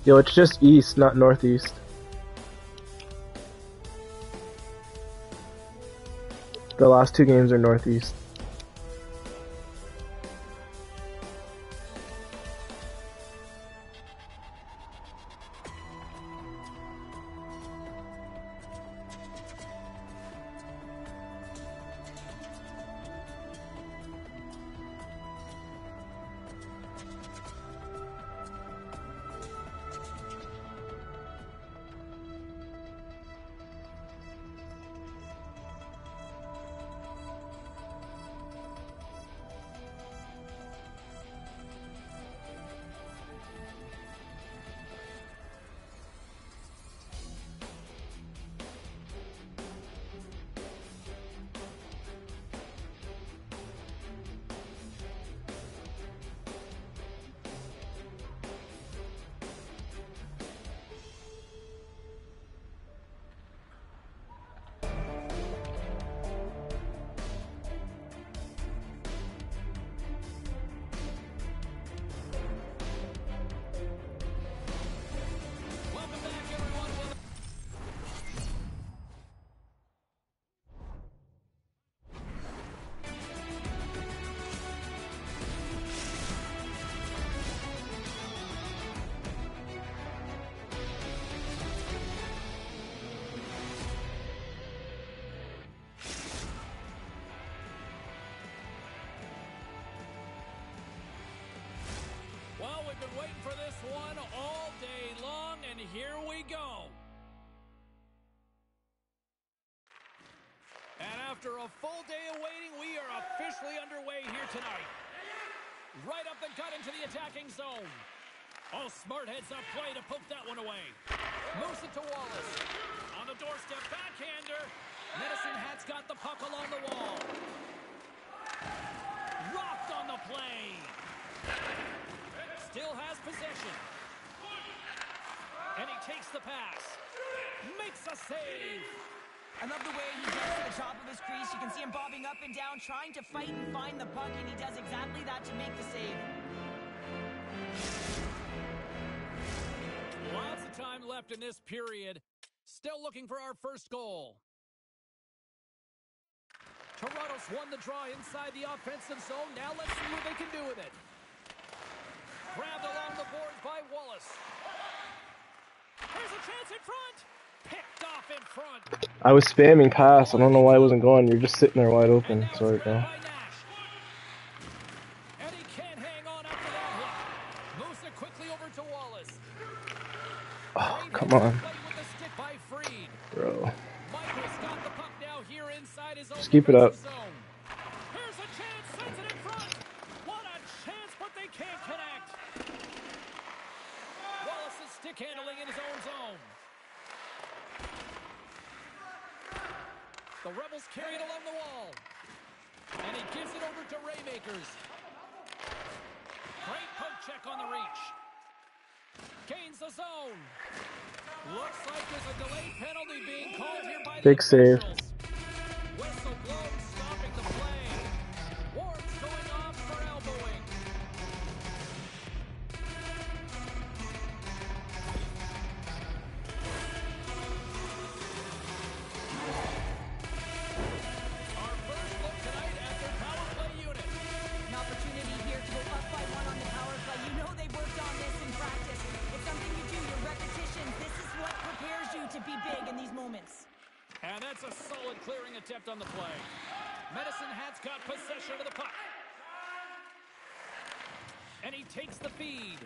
Yo, it's just east, not northeast. The last two games are northeast. We've been waiting for this one all day long, and here we go. And after a full day of waiting, we are officially underway here tonight. Right up the gut into the attacking zone. Oh, smart heads up play to poke that one away. Moves it to Wallace. On the doorstep, backhander. Medicine Hat's got the puck along the wall. Rocked on the play. Still has possession. And he takes the pass. Makes a save. I love the way he gets to the top of his crease. You can see him bobbing up and down, trying to fight and find the puck, and he does exactly that to make the save. Lots of time left in this period. Still looking for our first goal. Toronto's won the draw inside the offensive zone. Now let's see what they can do with it. Grabbed along the boards by Wallace. There's a chance in front. Picked off in front. I was spamming pass. I don't know why it wasn't going. You're just sitting there wide open. Sorry, bro. And he can't hang on after that hit. Moves it quickly over to Wallace. Oh, come on. With the stick by Freed. Bro. Michael's got the puck now here inside his own Just keep it up. zone. Here's a chance. Sends it in front. What a chance, but they can't connect. Wallace's stick handling in his own zone. The Rebels carry it along the wall. And he gives it over to Raymakers. Great poke check on the reach. Gains the zone. Looks like there's a delayed penalty being called here by the Big save. officials. Whistle blown, stopping the play. Ward's going off for elbowing. Our first look tonight at their power play unit. An opportunity here to go up by one on the power play. You know they've worked on this in practice. It's something you do, your repetitions. This is what prepares you to be big in these moments. And that's a solid clearing attempt on the play. Medicine Hat's got possession of the puck. And he takes the feed.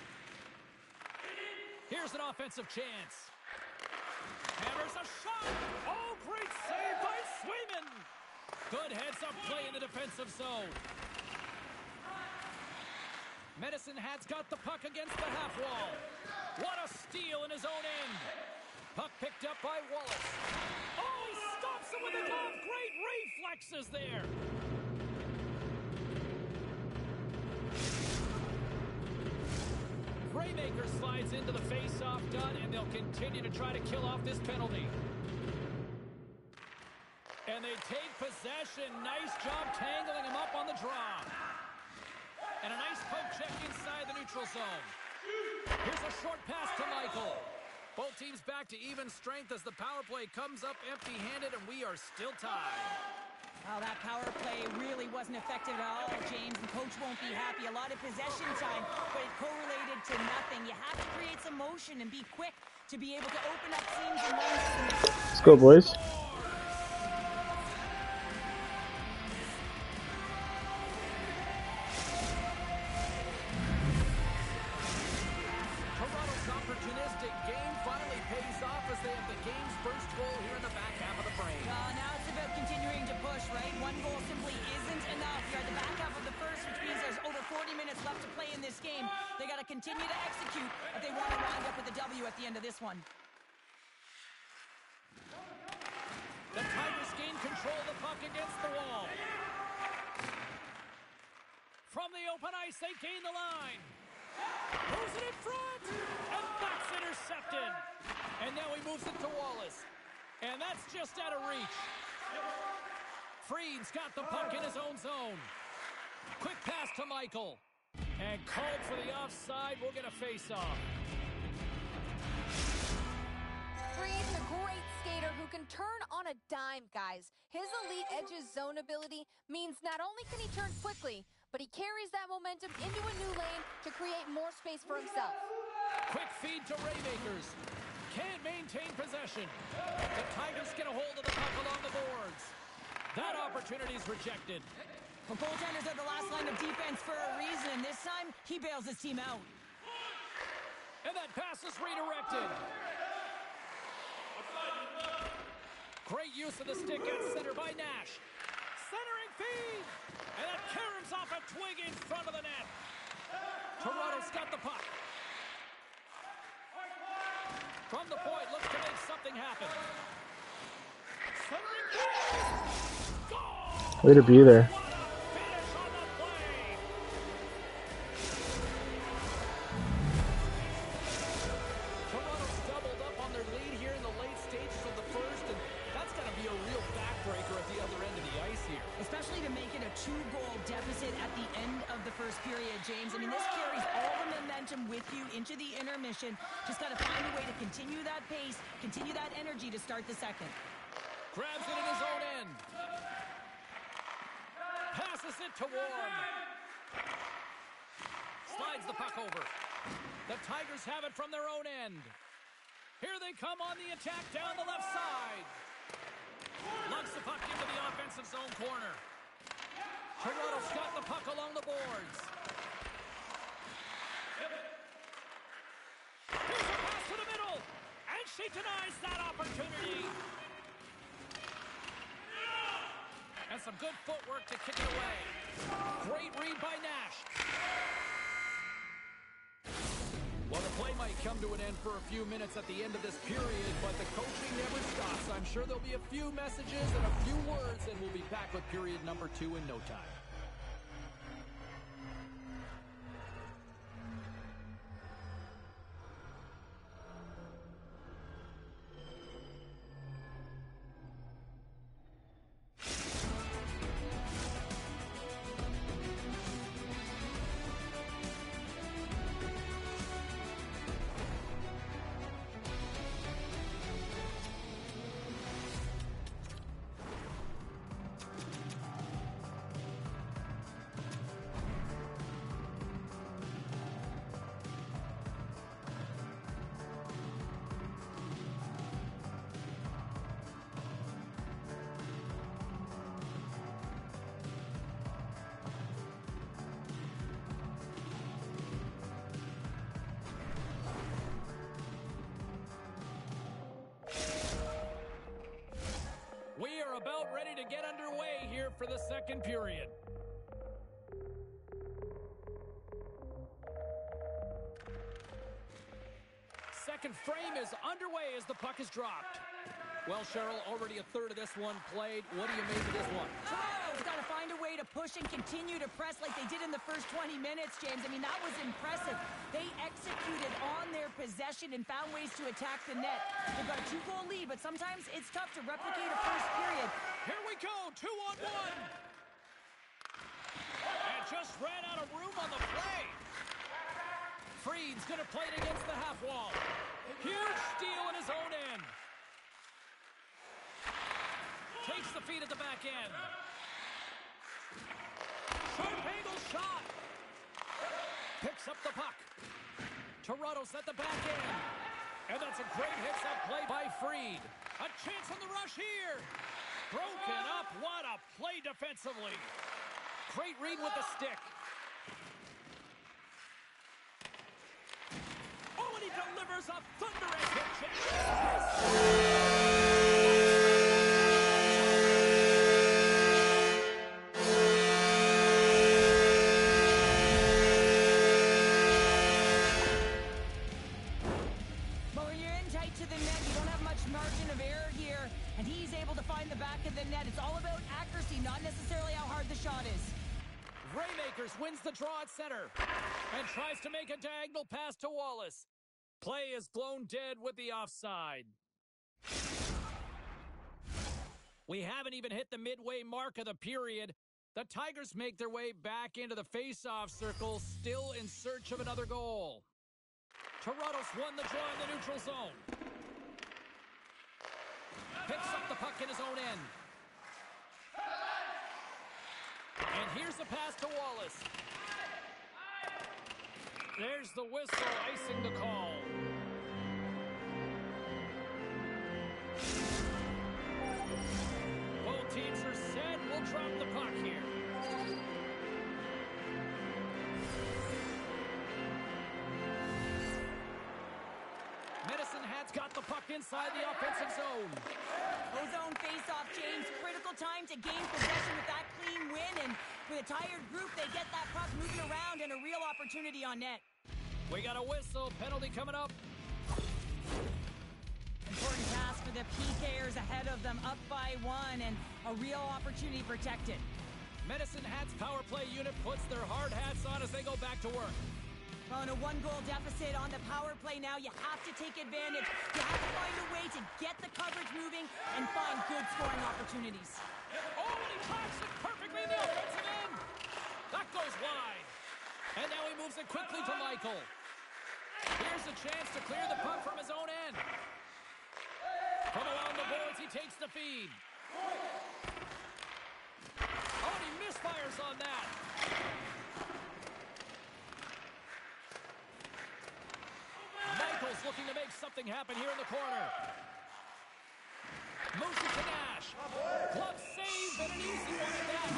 Here's an offensive chance. Hammers a shot. Oh, great save by Swayman. Good heads-up play in the defensive zone. Medicine Hat's got the puck against the half wall. What a steal in his own end. Puck picked up by Wallace. Oh, he stops him with a glove. Great reflexes there. Raymaker slides into the face-off done, and they'll continue to try to kill off this penalty. And they take possession. Nice job tangling him up on the draw. And a nice poke check inside the neutral zone. Here's a short pass to Michael. Both teams back to even strength as the power play comes up empty-handed, and we are still tied. Well, that power play really wasn't effective at all, James, and coach won't be happy. A lot of possession time, but it correlated to nothing. You have to create some motion and be quick to be able to open up seams and lanes. Let's go, boys. Toronto's opportunistic game finally pays off as they have the game's first goal here in the back half of the frame. Now it's about continuing to push, right? One goal simply isn't enough. You're at the back half of the first, which means there's over 40 minutes left to play in this game. They got to continue to execute if they want to wind up with a W at the end of this one. The Tigers gain control of the puck against the wall. From the open ice, they gain the line. Moves it in front, and that's intercepted. And now he moves it to Wallace. And that's just out of reach. Freed's got the puck in his own zone. Quick pass to Michael. And called for the offside. We'll get a face-off. Freed's a great skater who can turn on a dime, guys. His elite edge's zone ability means not only can he turn quickly, but he carries that momentum into a new lane to create more space for himself. Quick feed to Raymakers. Can't maintain possession. The Tigers get a hold of the puck along the boards. That opportunity is rejected. Well, goaltenders are the last line of defense for a reason, and this time he bails his team out. And that pass is redirected. Great use of the stick at center by Nash. Centering feed. And that caroms off a twig in front of the net. Toronto's got the puck. From the point, looks to make something happen. Centering feed. Goal! Way to be there. Finish on the play. Toronto's doubled up on their lead here in the late stages of the first, and that's going to be a real backbreaker at the other end of the ice here. Especially to make it a 2-goal deficit at the end of the first period, James. I mean, this carries all the momentum with you into the intermission. Just got to find a way to continue that pace, continue that energy to start the second. Grabs it in his own end. Passes it to Warren. Slides the puck over. The Tigers have it from their own end. Here they come on the attack down the left side. Lugs the puck into the offensive zone corner. Toronto's got the puck along the boards. Here's a pass to the middle. And she denies that opportunity. And some good footwork to kick it away. Great read by Nash. Well, the play might come to an end for a few minutes at the end of this period, but the coaching never stops. I'm sure there'll be a few messages and a few words, and we'll be back with period number 2 in no time. We are about ready to get underway here for the second period. Second frame is underway as the puck is dropped. Well, Cheryl, already a third of this one played. What do you make of this one? Toronto's got to find a way to push and continue to press like they did in the first 20 minutes, James. I mean, that was impressive. They executed on their possession and found ways to attack the net. They've got a 2-goal lead, but sometimes it's tough to replicate a first period. Here we go, 2-on-1. And just ran out of room on the play. Freeze Freed's going to play it against the half wall. Huge steal in his own end. Takes the feed at the back end. Sharp angle shot. Picks up the puck. Toronto's at the back end. And that's a great hits-up play by Freed. A chance on the rush here. Broken up. What a play defensively. Great read with the stick. Oh, and he delivers a thunderous hit chance. Wins the draw at center and tries to make a diagonal pass to Wallace. Play is blown dead with the offside. We haven't even hit the midway mark of the period. The Tigers make their way back into the face-off circle, still in search of another goal. Toronto's won the draw in the neutral zone. Picks up the puck in his own end. And here's the pass to Wallace. There's the whistle, icing the call. Both teams are set. We'll drop the puck here. Medicine Hat's got the puck inside the offensive zone. Ozone face-off, James. Critical time to gain possession with that clean win. And with a tired group, they get that puck moving around and a real opportunity on net. We got a whistle. Penalty coming up. Important pass for the PKers ahead of them, up by 1, and a real opportunity protected. Medicine Hat's power play unit puts their hard hats on as they go back to work. On a 1-goal deficit on the power play now, you have to take advantage. You have to find a way to get the coverage moving and find good scoring opportunities. Oh, and he talks it perfectly in the offensive end. That goes wide. And now he moves it quickly to Michael. Here's a chance to clear the puck from his own end. From around the boards, he takes the feed. Oh, and he misfires on that. Michael's looking to make something happen here in the corner. Moves it to Nash. Glove save, and an easy one at that.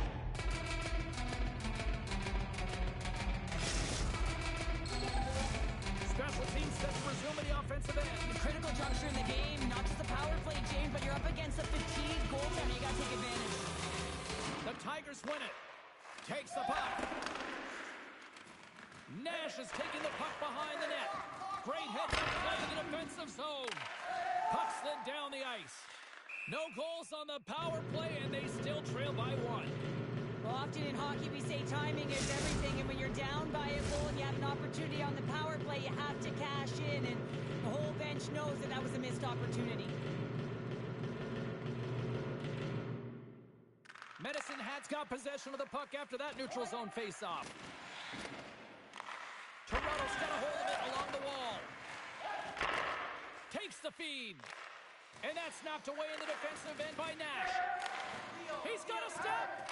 Special teams set to resume at the offensive end. The critical juncture in the game, not just the power play, James, but you're up against a fatigued goaltender. You got to take advantage. The Tigers win it. Takes the puck. Nash is taking the puck behind the net. Great heads-up play in the defensive zone. Puck slid down the ice. No goals on the power play, and they still trail by 1. Well, often in hockey, we say timing is everything, and when you're down by a goal and you have an opportunity on the power play, you have to cash in, and the whole bench knows that that was a missed opportunity. Medicine Hat's got possession of the puck after that neutral zone face-off. Toronto's got a hold of it along the wall. Takes the feed. And that's knocked away in the defensive end by Nash. He's got a step.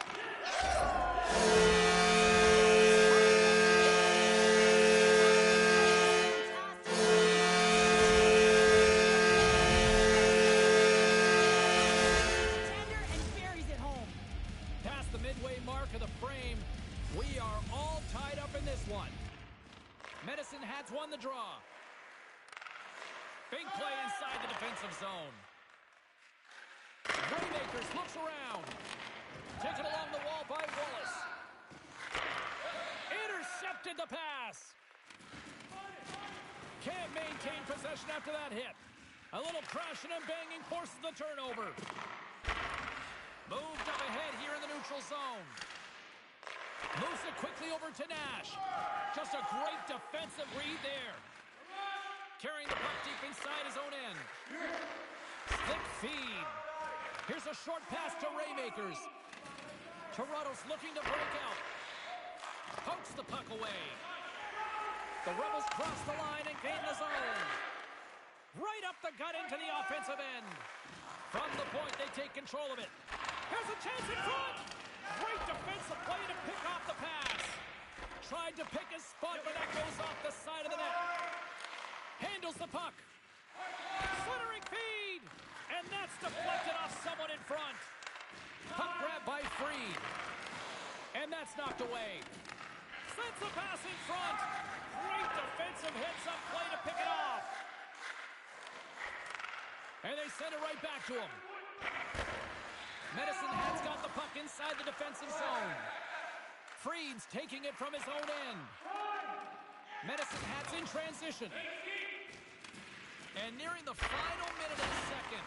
Tender and buries it home. Past the midway mark of the frame, we are all tied up in this one. Medicine Hat's won the draw. Big play inside the defensive zone. Waymakers looks around. Taken along the wall by Wallace. Intercepted the pass. Can't maintain possession after that hit. A little crashing and banging forces the turnover. Moved up ahead here in the neutral zone. Moves it quickly over to Nash. Just a great defensive read there. Carrying the puck deep inside his own end. Slick feed. Here's a short pass to Raymakers. Toronto's looking to break out. Pokes the puck away. The Rebels cross the line and gain the zone. Right up the gut into the offensive end. From the point, they take control of it. Here's a chance in front. Great defensive play to pick off the pass. Tried to pick his spot, but that goes off the side of the net. Handles the puck. Slithering feed. And that's deflected off someone in front. Puck grab by Fried. And that's knocked away. Sends the pass in front. Great defensive heads-up play to pick it off. And they send it right back to him. Medicine Hat's got the puck inside the defensive zone. Fried's taking it from his own end. Medicine Hat's in transition. And nearing the final minute of the second.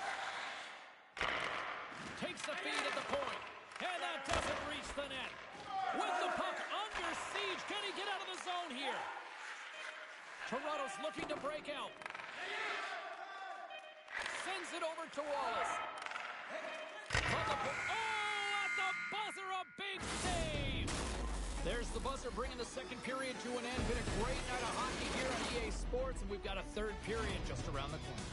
Takes the feed at the point. And that doesn't reach the net. With the puck under siege, can he get out of the zone here? Toronto's looking to break out. Sends it over to Wallace. From the at the buzzer, a big save! There's the buzzer bringing the second period to an end. Been a great night of hockey here on EA Sports, and we've got a third period just around the corner.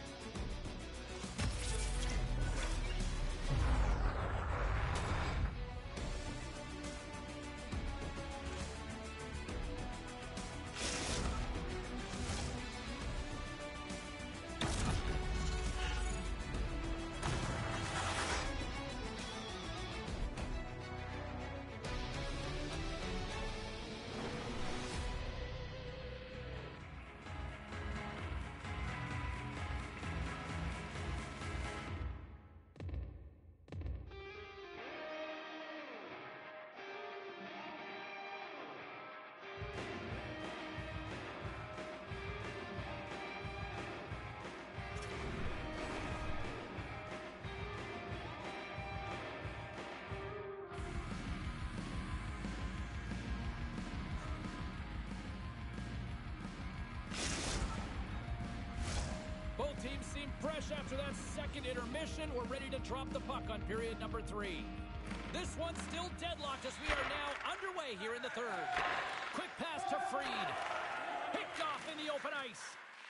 Both teams seem fresh after that second intermission. We're ready to drop the puck on period number 3. This one's still deadlocked as we are now underway here in the third. Quick pass to Fried. Picked off in the open ice.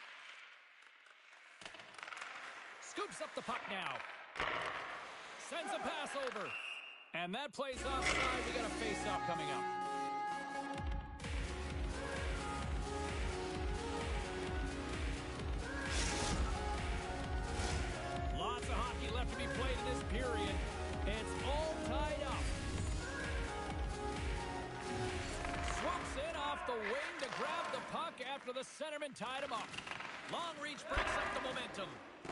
Scoops up the puck now. Sends a pass over. And that plays offside. We got a face-off coming up. Lots of hockey left to be played in this period. It's all tied up. Swoops in off the wing to grab the puck after the centerman tied him up. Long reach breaks up the momentum.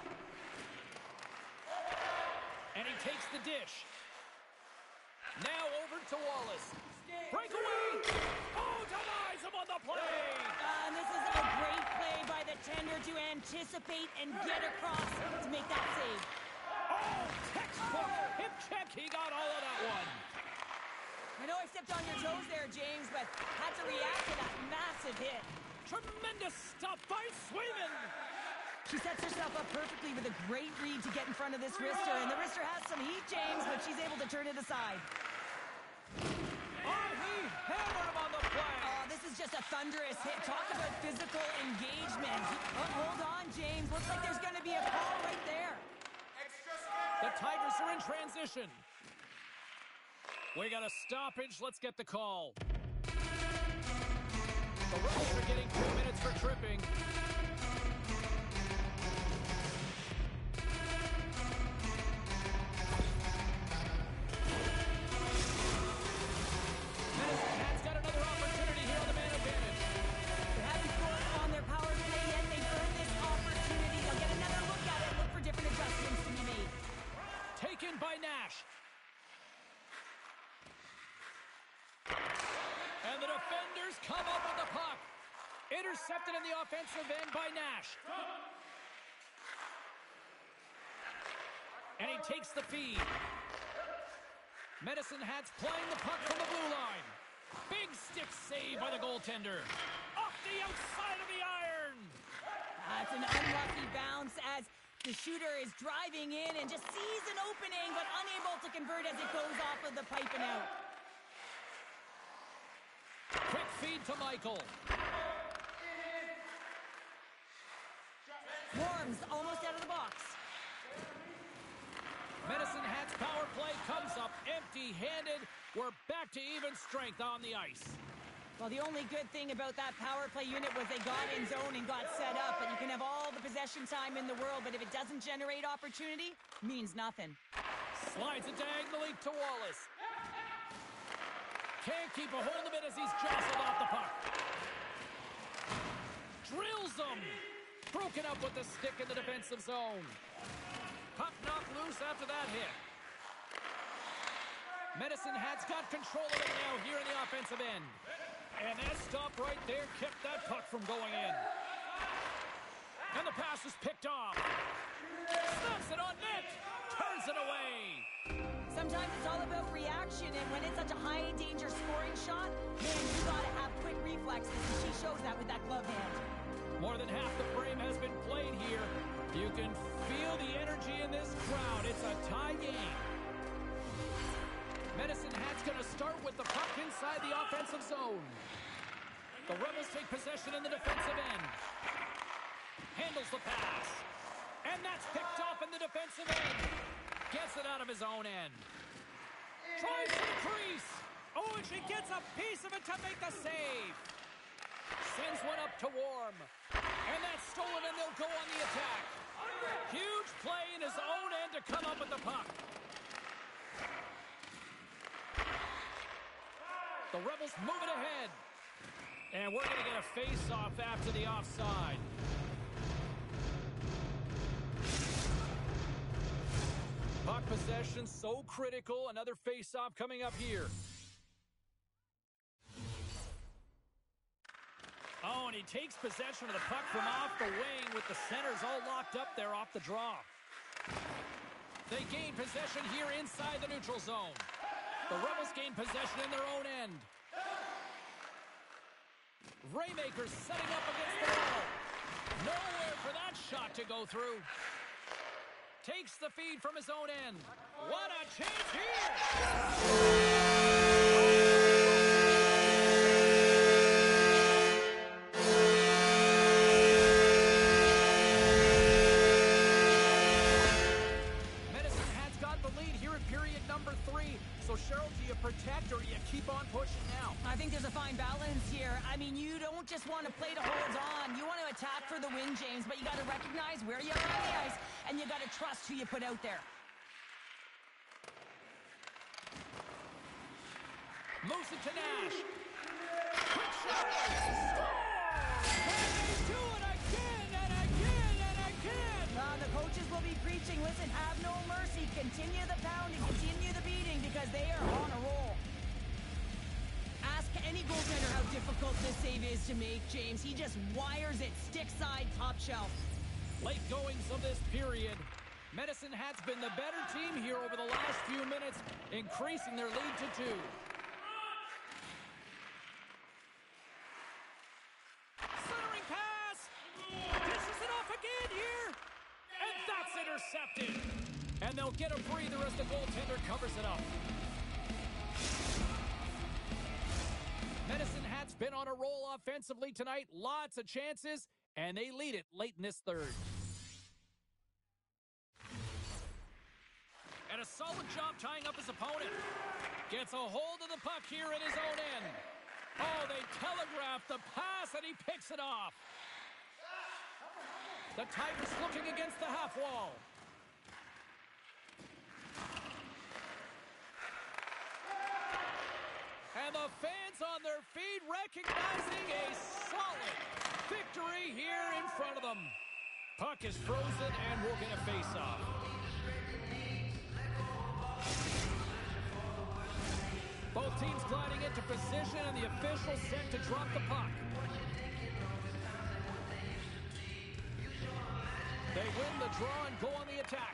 And he takes the dish. Now over to Wallace. Breakaway! Oh, denies him on the play! And this is a great play by the tender to anticipate and get across to make that save. Oh, textbook hip check. He got all of that one. I know I stepped on your toes there, James, but had to react to that massive hit. Tremendous stuff by Swayman. She sets herself up perfectly with a great read to get in front of this wrister, and the wrister has some heat, James, but she's able to turn it aside. Oh, he hammered him on the play. Oh, this is just a thunderous hit. Talk about physical engagement. Oh, hold on, James. Looks like there's going to be a call right there. The Tigers are in transition. We got a stoppage. Let's get the call. The Rebels are getting 2 minutes for tripping. Medicine Hat's got another opportunity here on the man advantage. They haven't scored on their power play yet. They've earned this opportunity. They'll get another look at it. Look for different adjustments to be made. Taken by Nash. And the defenders come up with the puck. Intercepted in the offensive end by Nash. And he takes the feed. Medicine Hat's playing the puck from the blue line. Big stick save by the goaltender. Off the outside of the iron. That's an unlucky bounce as the shooter is driving in and just sees an opening, but unable to convert as it goes off of the pipe and out. Quick feed to Michael. Worms almost out of the box. Medicine Hat's power play comes up empty-handed. We're back to even strength on the ice. Well, the only good thing about that power play unit was they got in zone and got set up. But you can have all the possession time in the world, but if it doesn't generate opportunity, means nothing. Slides it diagonally to Wallace. Can't keep a hold of it as he's jostled off the puck. Drills him. Broken up with the stick in the defensive zone. Puck knocked loose after that hit. Medicine Hat's got control of it now here in the offensive end. And that stop right there kept that puck from going in. And the pass is picked off. Snaps it on net. Turns it away. Sometimes it's all about reaction, and when it's such a high-danger scoring shot, man, you gotta have quick reflexes, and she shows that with that glove hand. More than half the frame has been played here. You can feel the energy in this crowd. It's a tie game. Medicine Hat's going to start with the puck inside the offensive zone. The Rebels take possession in the defensive end. Handles the pass. And that's picked off in the defensive end. Gets it out of his own end. Tries to the crease. Oh, and she gets a piece of it to make the save. Sends one up to Warm. And that's stolen, and they'll go on the attack. Huge play in his own end to come up with the puck. The Rebels move it ahead. And we're going to get a face-off after the offside. Puck possession so critical. Another face-off coming up here. Oh, and he takes possession of the puck from off the wing with the centers all locked up there off the draw. They gain possession here inside the neutral zone. The Rebels gain possession in their own end. Raymaker's setting up against the wall. Nowhere for that shot to go through. Takes the feed from his own end. What a chance here! So, Cheryl, do you protect or do you keep on pushing now? I think there's a fine balance here. I mean, you don't just want to play to hold on. You want to attack for the win, James, but you got to recognize where you are on the ice, and you got to trust who you put out there. Moves it to Nash. Quick shot. And they do it again and again and again. The coaches will be preaching, listen, have no mercy. Continue the pounding, continue the beating, because they are on a roll. Ask any goaltender how difficult this save is to make, James. He just wires it stick side, top shelf. Late goings of this period. Medicine Hat's been the better team here over the last few minutes, increasing their lead to 2. Centering pass. Dishes it off again here. And that's intercepted. And they'll get a breather as the goaltender covers it up. Medicine Hat's been on a roll offensively tonight. Lots of chances, and they lead it late in this third. And a solid job tying up his opponent. Gets a hold of the puck here in his own end. Oh, they telegraph the pass, and he picks it off. The Tigers looking against the half wall. And the fans on their feet recognizing a solid victory here in front of them. Puck is frozen, and we'll get a face-off. Both teams gliding into position, and the official set to drop the puck. They win the draw and go on the attack.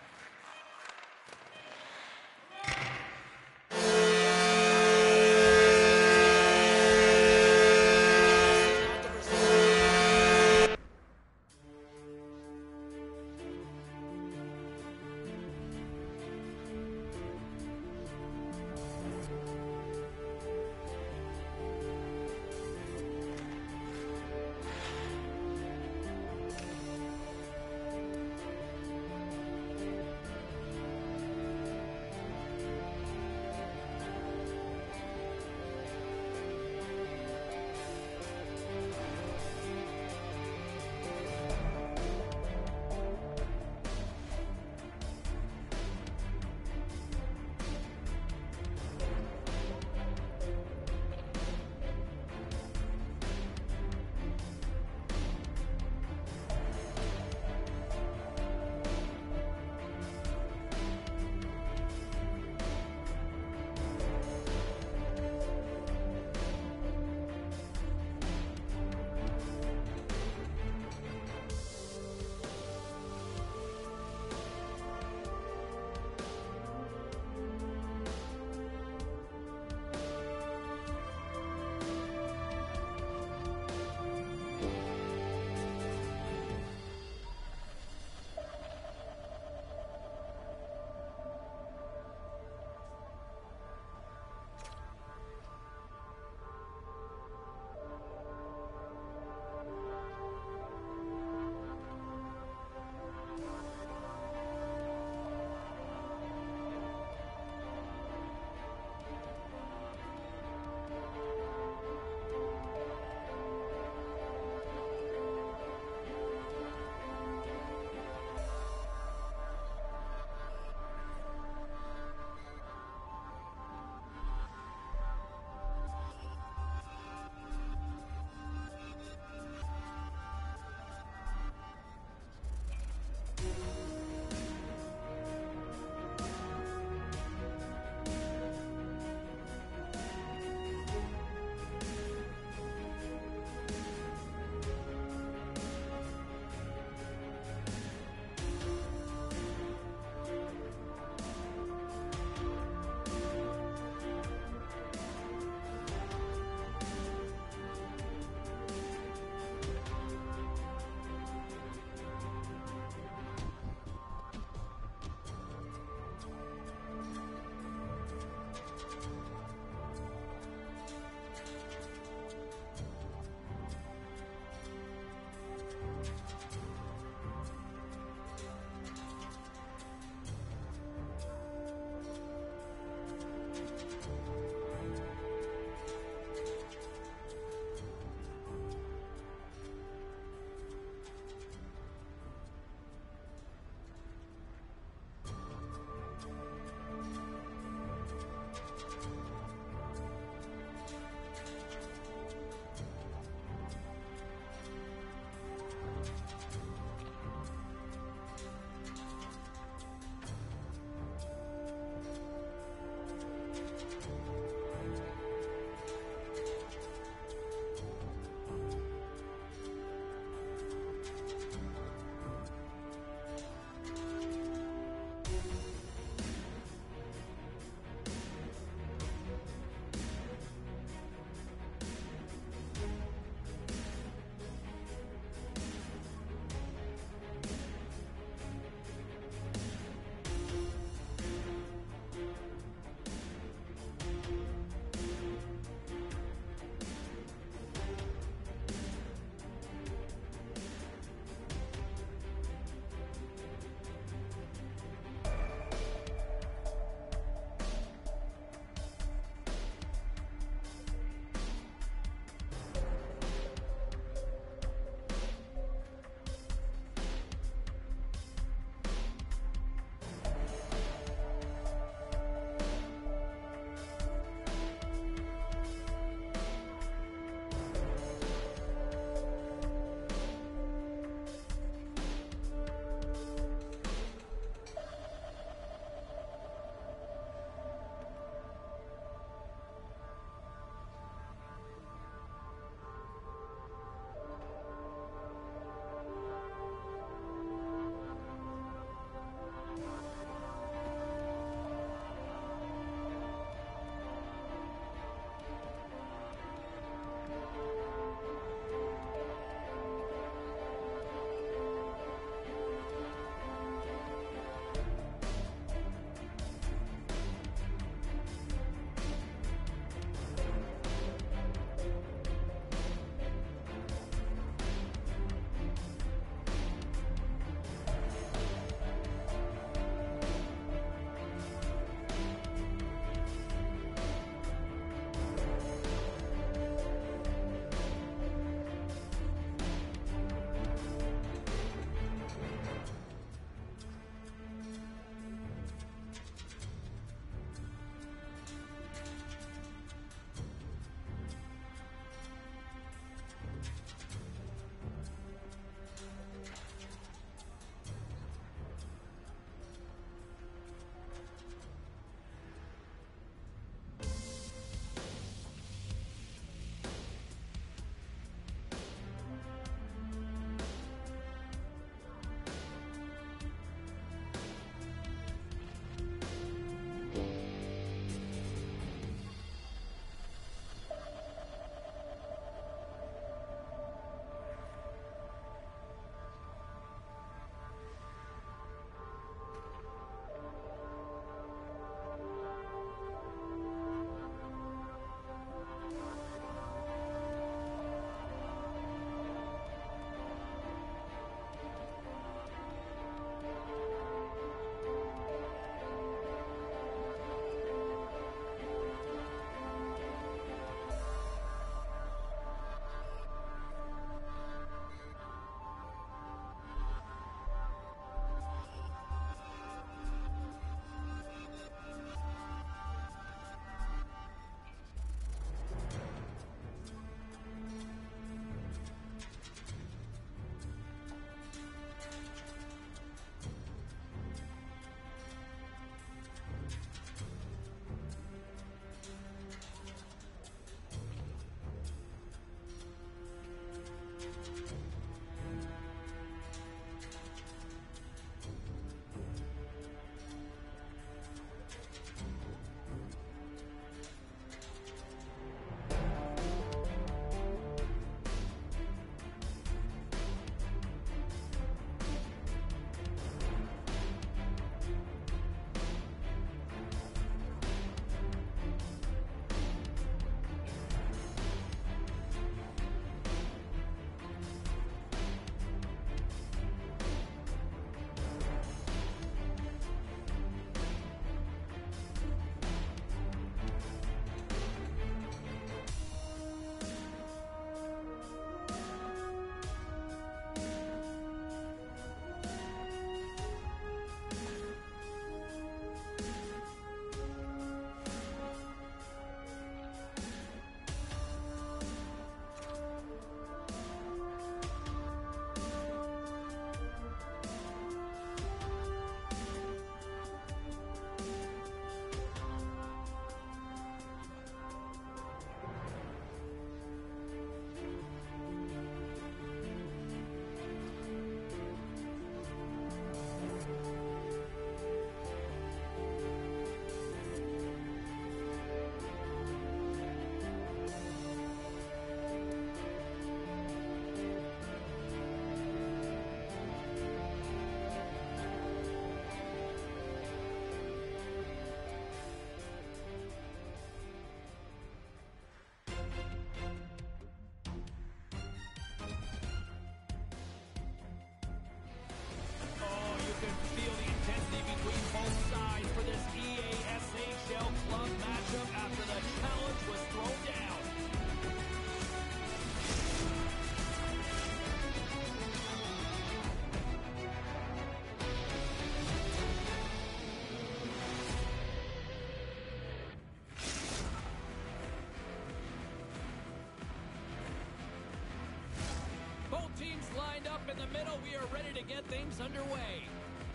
lined up in the middle. We are ready to get things underway.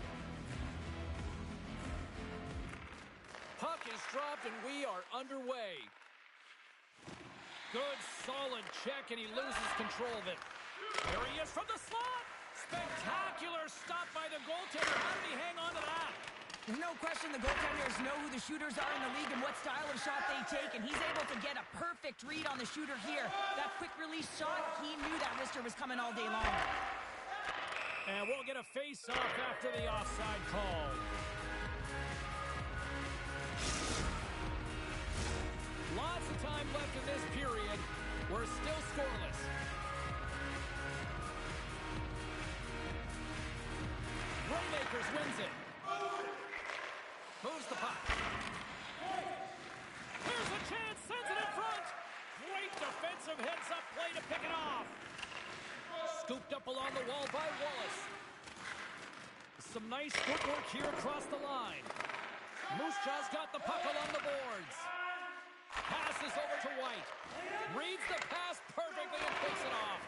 Puck is dropped and we are underway. Good, solid check, and he loses control of it. There he is from the slot. Spectacular stop by the goaltender. How did he hang on to that? There's no question the goaltenders know who the shooters are in the league and what style of shot they take, and he's able to get a perfect read on the shooter here. That quick release shot, he knew that wrister was coming all day long. And we'll get a face-off after the offside call. Lots of time left in this period. We're still scoreless. Rainmakers wins it. Moves the puck. Here's a chance, sends it in front. Great defensive heads-up play to pick it off. Scooped up along the wall by Wallace. Some nice footwork here across the line. Moose Jaw's got the puck along the boards. Passes over to White. Reads the pass perfectly and picks it off.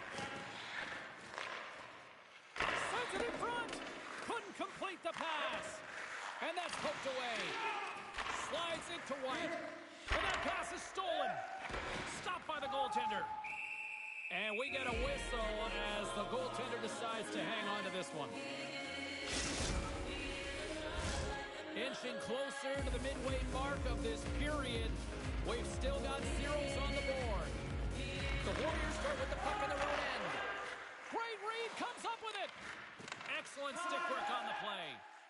Sends it in front. Couldn't complete the pass. And that's poked away. Slides it to White. And that pass is stolen. Stopped by the goaltender. And we get a whistle as the goaltender decides to hang on to this one. Inching closer to the midway mark of this period. We've still got zeros on the board. The Warriors start with the puck in their own end. Great read, comes up with it. Excellent stick work on the play.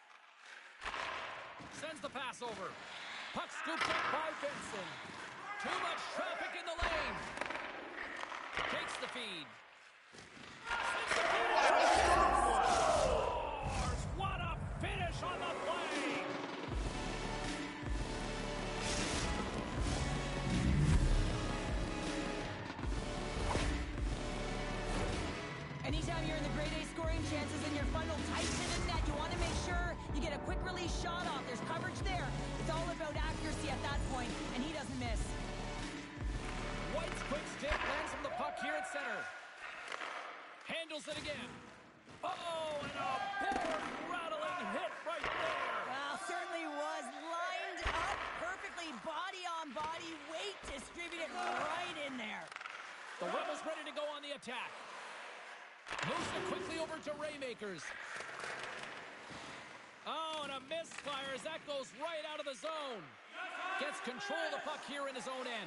Sends the pass over. Puck scooped up by Benson. Too much traffic in the lane. Takes the feed. Sends the feed in. Scores! What a finish on the play! Anytime you're in the grade A scoring chances and your funnel tight to the net, you want to make sure you get a quick release shot off. There's coverage there. It's all about accuracy at that point, and he doesn't miss. White's quick stick lands from the puck here at center. Handles it again. Oh, and a board-rattling hit right there. Well, certainly was lined up perfectly, body on body, weight distributed right in there. The Rebels ready to go on the attack. Moves it quickly over to Rainmakers. Oh, and a misfire as that goes right out of the zone. Gets control of the puck here in his own end.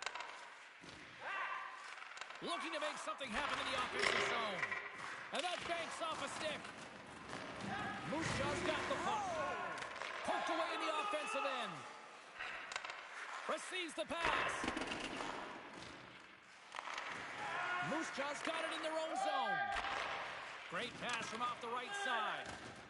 Looking to make something happen in the offensive zone. And that banks off a stick. Moose Jaw's got the puck. Poked away in the offensive end. Receives the pass. Moose Jaw's got it in their own zone. Great pass from off the right side.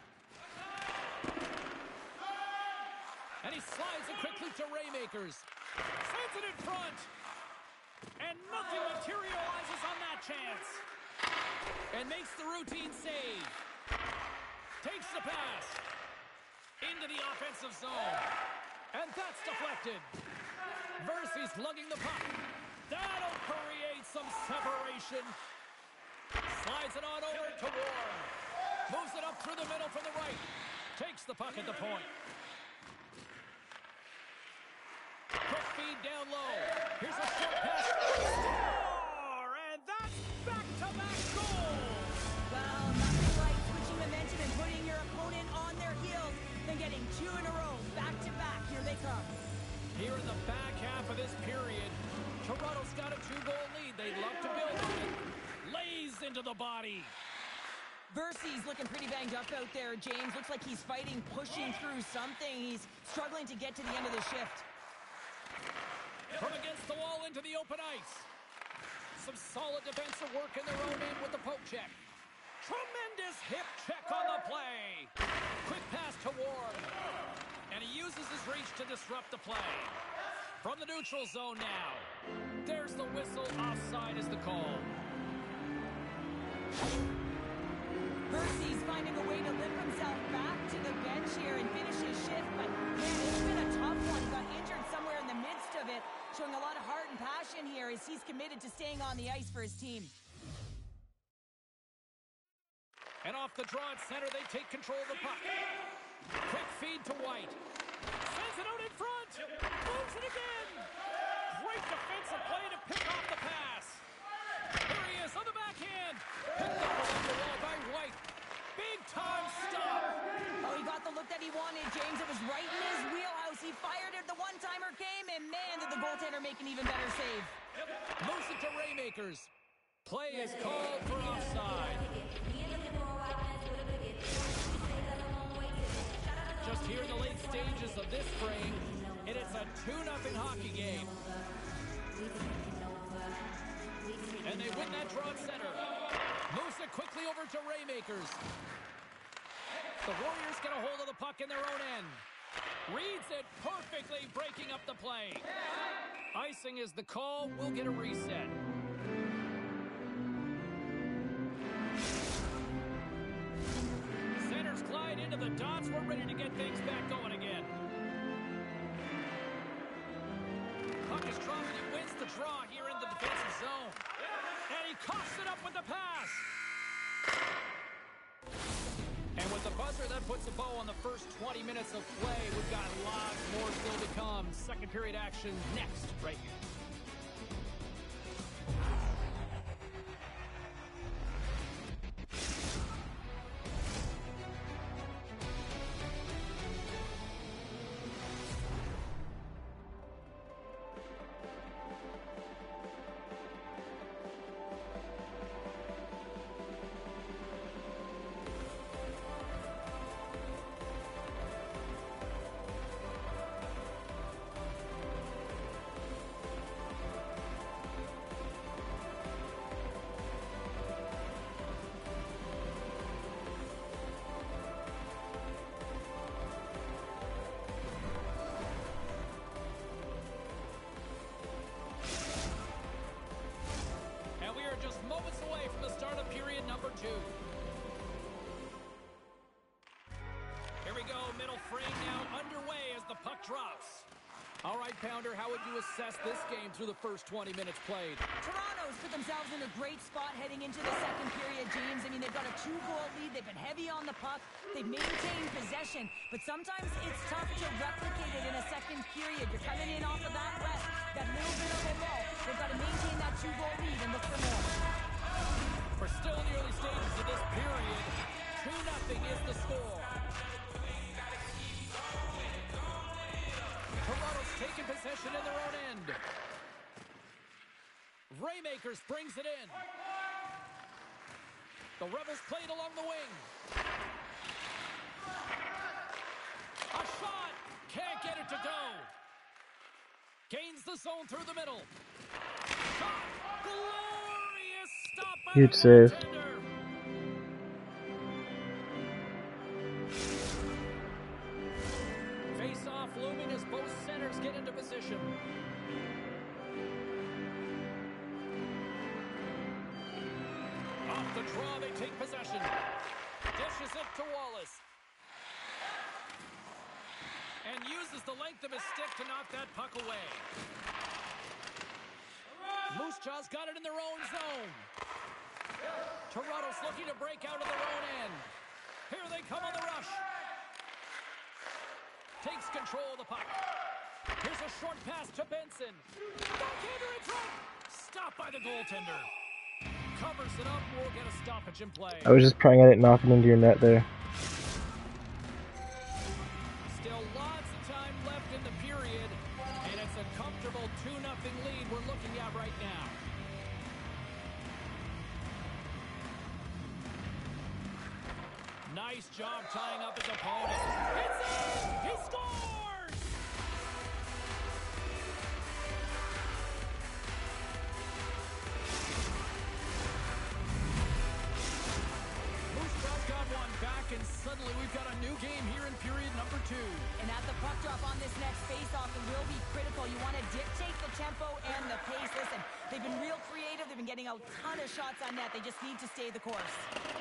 And he slides it quickly to Rainmakers. Sends it in front. And nothing materializes on that chance. And makes the routine save. Takes the pass. Into the offensive zone. And that's deflected. Versy's lugging the puck. That'll create some separation. Slides it on over to Ward. Moves it up through the middle from the right. Takes the puck at the point. Quick feed down low. Here's a short pass. Score! And that's back-to-back goals. Well, nothing like switching momentum and putting your opponent on their heels, then getting two in a row, back-to-back. Here they come. Here in the back half of this period, Toronto's got a 2-goal lead. They love to build on it. Lays into the body. Versy's looking pretty banged up out there, James. Looks like he's fighting, pushing through something. He's struggling to get to the end of the shift. From against the wall into the open ice. Some solid defensive work in their own end with the poke check. Tremendous hip check on the play. Quick pass to Ward. And he uses his reach to disrupt the play. From the neutral zone now. There's the whistle. Offside is the call. Versy's finding a way to lift himself back to the bench here and finish his shift, but man, it's been a tough one. Got injured somewhere in the midst of it, showing a lot of heart and passion here as he's committed to staying on the ice for his team. And off the draw at center, they take control of the puck. Quick feed to White. Sends it out in front. Moves it again. Great defensive play to pick off the pass. Here he is on the backhand. Picked up along the wall by White. Big time stop. Oh, he got the look that he wanted, James. It was right in his wheelhouse. He fired it. The one-timer came, and man, did the goaltender make an even better save. Moves it to Raymakers. Play is called for offside. Just here in the late stages of this frame, and it's a 2-0 hockey game. And they win that draw at center. Moves it quickly over to Raymakers. The Warriors get a hold of the puck in their own end. Reads it perfectly, breaking up the play. Icing is the call. We'll get a reset. Centers glide into the dots. We're ready to get things back going again. Puck is dropped. He wins the draw here in the defensive zone. And he coughs it up with the pass. And with the buzzer, that puts a bow on the first 20 minutes of play. We've got lots more still to come. Second period action next, right here. Just moments away from the start of period number 2. Here we go, middle frame now underway as the puck drops. All right, Pounder, how would you assess this game through the first 20 minutes played? Toronto's put themselves in a great spot heading into the second period, James. I mean, they've got a 2-goal lead. They've been heavy on the puck. They've maintained possession, but sometimes it's tough to replicate it in a second period. You're coming in off of that rest, that little bit of a lull. They've got to maintain that 2-goal lead and look for more. We're still in the early stages of this period. 2-0 is the score. Toronto's taking possession in their own end. Raymakers brings it in. The Rebels played along the wing. A shot! Can't get it to go. Gains the zone through the middle. Shot! Glorious stop by Huge the save. goaltender. Face-off looming as both centers get into position. Off the draw, they take possession. Dishes it to Wallace. And uses the length of his stick to knock that puck away. Moose Jaw's got it in their own zone. Toronto's looking to break out of their own end. Here they come on the rush. Takes control of the puck. Here's a short pass to Benson. Backhander in front. Stopped by the goaltender. Covers it up. We'll get a stoppage in play. I was just praying I didn't knock it into your net there. Still lots of time left in the period, and it's a comfortable 2-0 lead we're looking at right now. Nice job tying up his opponent. It's in! He scores! Moose Jaw's got one back, and suddenly we've got a new game here in period number 2. And at the puck drop on this next face-off, it will be critical. You want to dictate the tempo and the pace. Listen, they've been real creative. They've been getting a ton of shots on net. They just need to stay the course.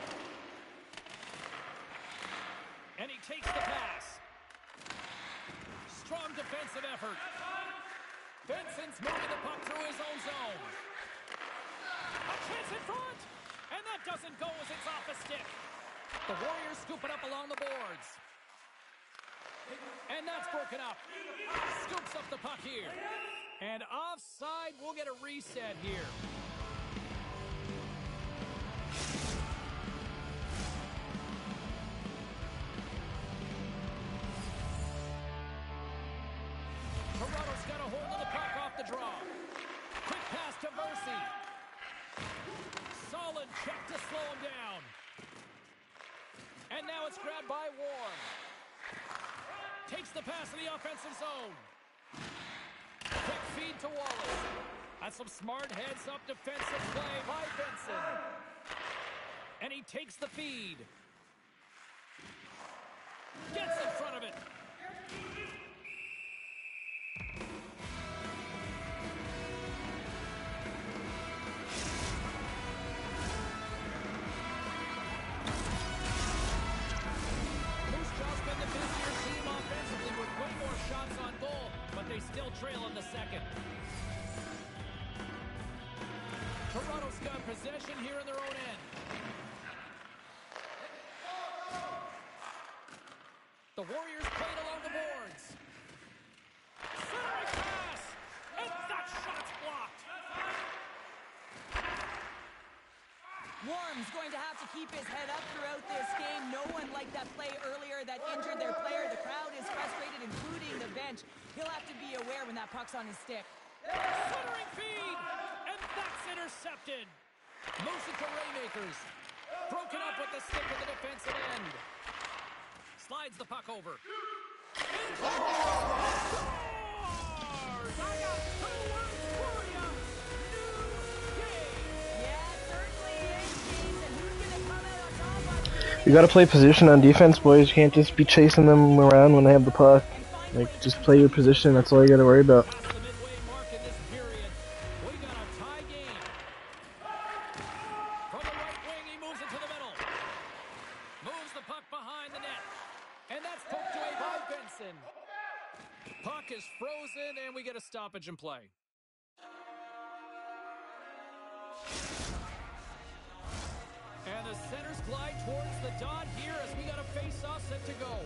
And he takes the pass. Strong defensive effort. Benson's moving the puck through his own zone. A chance in front! And that doesn't go as it's off a stick. The Warriors scoop it up along the boards. And that's broken up. Scoops up the puck here. And offside, we'll get a reset here. Toronto's got a hold of the puck off the draw. Quick pass to Mercy. Solid check to slow him down. And now it's grabbed by Warren. Takes the pass in the offensive zone. Quick feed to Wallace. That's some smart heads-up defensive play by Benson. And he takes the feed. Gets in front of it. Shots on goal, but they still trail in the second. Toronto's got possession here in their own end. The Warriors played along the boards. Centering pass! And that shot's blocked! Warren's going to have to keep his head up throughout this game. No one liked that play earlier that injured their player. The crowd is frustrated, including the bench. He'll have to be aware when that puck's on his stick. Centering feed! And that's intercepted! Moves it to Raymakers. Broken up with the stick at the defensive end. Slides the puck over. You gotta play position on defense, boys. You can't just be chasing them around when they have the puck. Like, just play your position, that's all you gotta worry about. The midway mark in this period. We got a tie game. From the right wing, he moves it to the middle. Moves the puck behind the net. And that's poked away by Benson. Puck is frozen, and we get a stoppage in play. And the centers glide towards the dot here as we got a face-off set to go.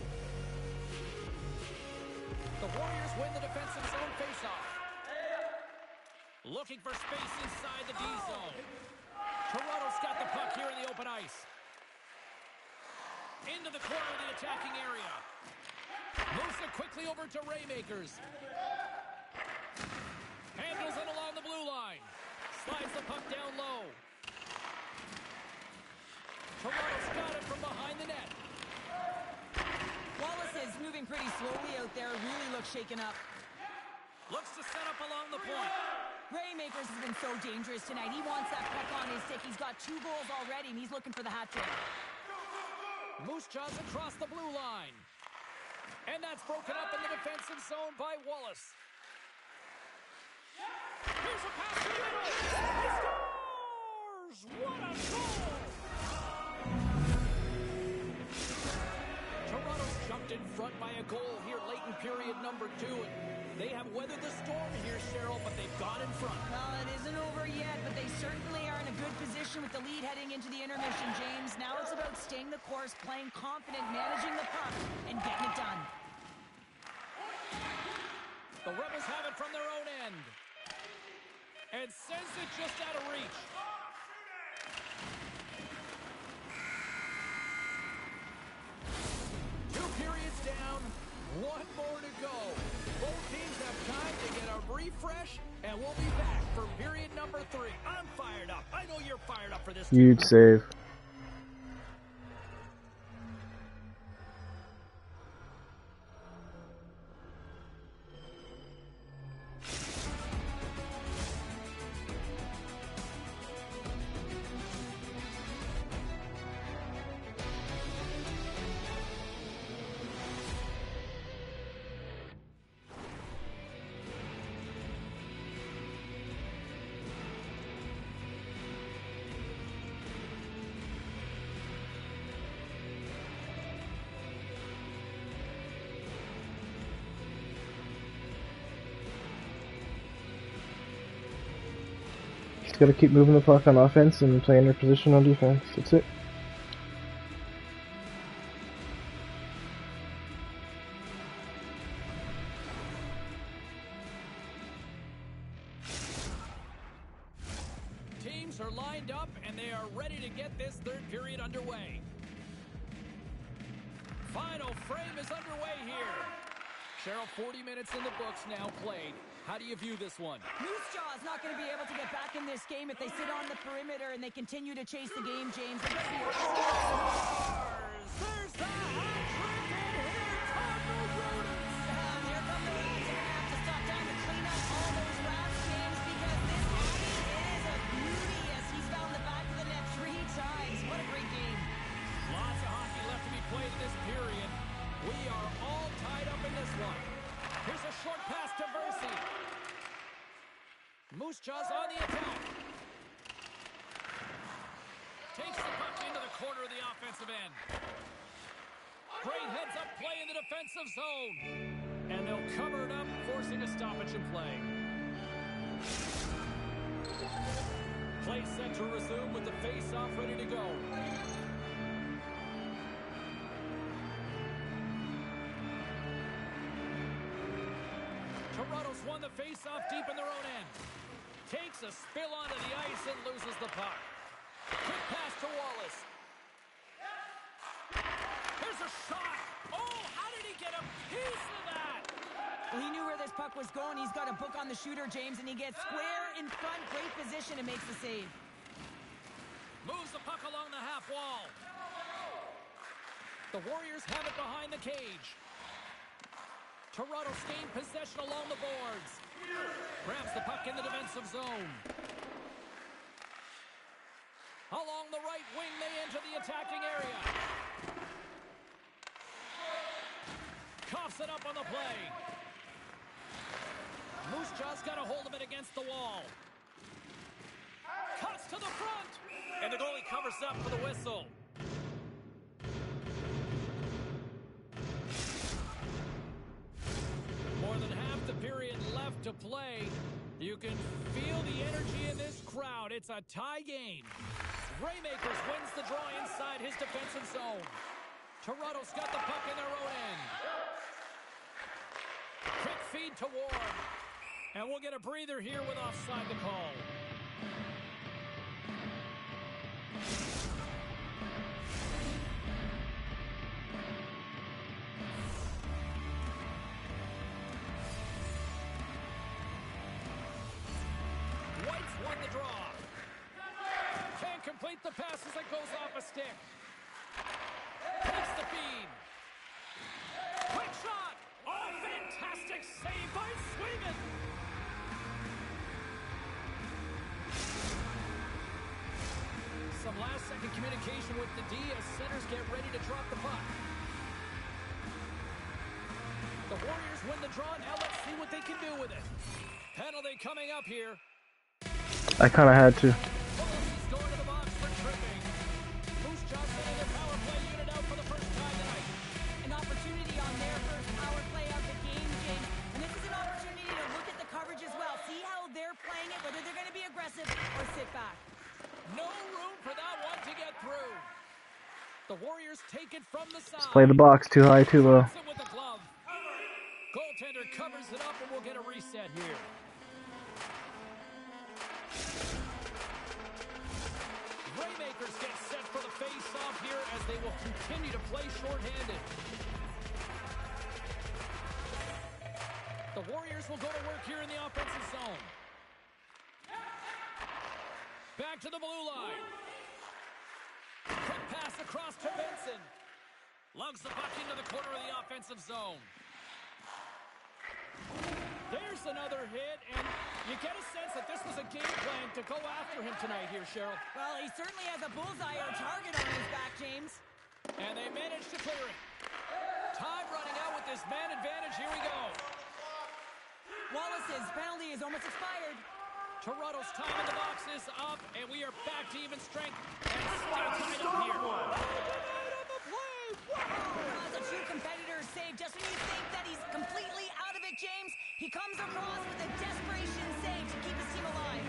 The Warriors win the defensive zone face-off. Looking for space inside the D zone. Toronto's got the puck here in the open ice. Into the corner of the attacking area. Moves it quickly over to Raymakers. Handles it along the blue line. Slides the puck down low. Toronto's got it from behind the net. Wallace is moving pretty slowly out there. Really looks shaken up. Looks to set up along the point. Raymakers has been so dangerous tonight. He wants that puck on his stick. He's got 2 goals already, and he's looking for the hat trick. Moose Jaws across the blue line. And that's broken up in the defensive zone by Wallace. Here's a pass to the middle. He scores! What a goal! Toronto's jumped in front by a goal here late in period number 2. And they have weathered the storm here, Cheryl, but they've got in front. Well, it isn't over yet, but they certainly are in a good position with the lead heading into the intermission, James. Now it's about staying the course, playing confident, managing the puck, and getting it done. The Rebels have it from their own end. And sends it just out of reach. Down, 1 more to go. Both teams have time to get a refresh, and we'll be back for period number 3. I'm fired up. I know you're fired up for this. Huge save. Just gotta keep moving the puck on offense and playing their position on defense. That's it. to get this third period underway. Final frame is underway here. Cheryl, 40 minutes in the books now played. How do you view this one? Moose Jaw is not going to be able to get back in this game if they sit on the perimeter and they continue to chase the game, James. They're going to be There's the hat trick, and here come the Rooters. here come the Rooters. They're going to have to stop down to clean up all those wraps, James, because this Addy is a beauty as he's found the back of the net 3 times. What a great game. Lots of hockey left to be played in this period. We are all tied up in this one. Here's a short pass to Versi. Moose Jaw's on the attack. Takes the puck into the corner of the offensive end. Great heads-up play in the defensive zone. And they'll cover it up, forcing a stoppage in play. Play set to resume with the face-off ready to go. Toronto's won the face-off deep in their own end. Takes a spill onto the ice and loses the puck. Quick pass to Wallace. Here's a shot. Oh, how did he get a piece of that? Well, he knew where this puck was going. He's got a book on the shooter, James, and he gets square in front. Great position and makes the save. Moves the puck along the half wall. The Warriors have it behind the cage. Toronto's gained possession along the boards. Grabs the puck in the defensive zone. Along the right wing, they enter the attacking area. Coughs it up on the play. Moose Jaw's got a hold of it against the wall. Cuts to the front. And the goalie covers up for the whistle. More than half the period left to play. You can feel the energy in this crowd. It's a tie game. Raymakers wins the draw inside his defensive zone. Toronto's got the puck in their own end. Quick feed to Ward. And we'll get a breather here with offside the call. White's won the draw. Can't complete the pass as it goes off a stick. Takes the feed. Quick shot. Oh, fantastic save by Swayman. Some last-second communication with the D as centers get ready to drop the puck. The Warriors win the draw. Now let's see what they can do with it. Penalty coming up here. I kind of had to. He's going to the box for tripping. Moose Jaw sending their power play unit out for the first time tonight. An opportunity on their first power play of the game, James. And this is an opportunity to look at the coverage as well. See how they're playing it, whether they're going to be aggressive or sit back. No room for that one to get through. The Warriors take it from the side. Play the box too high, too low. It with the glove. Goaltender covers it up, and we'll get a reset here. Raymakers get set for the face-off here as they will continue to play shorthanded. The Warriors will go to work here in the offensive zone. Back to the blue line. Quick pass across to Benson. Lugs the puck into the corner of the offensive zone. There's another hit, and you get a sense that this was a game plan to go after him tonight here, Cheryl. Well, he certainly has a bullseye or a target on his back, James. And they managed to clear it. Time running out with this man advantage. Here we go. Wallace's penalty is almost expired. Toronto's time in the box is up, and we are back to even strength. And still tied up here. As a true competitor save, just when you think that he's completely out of it, James, he comes across with a desperation save to keep his team alive.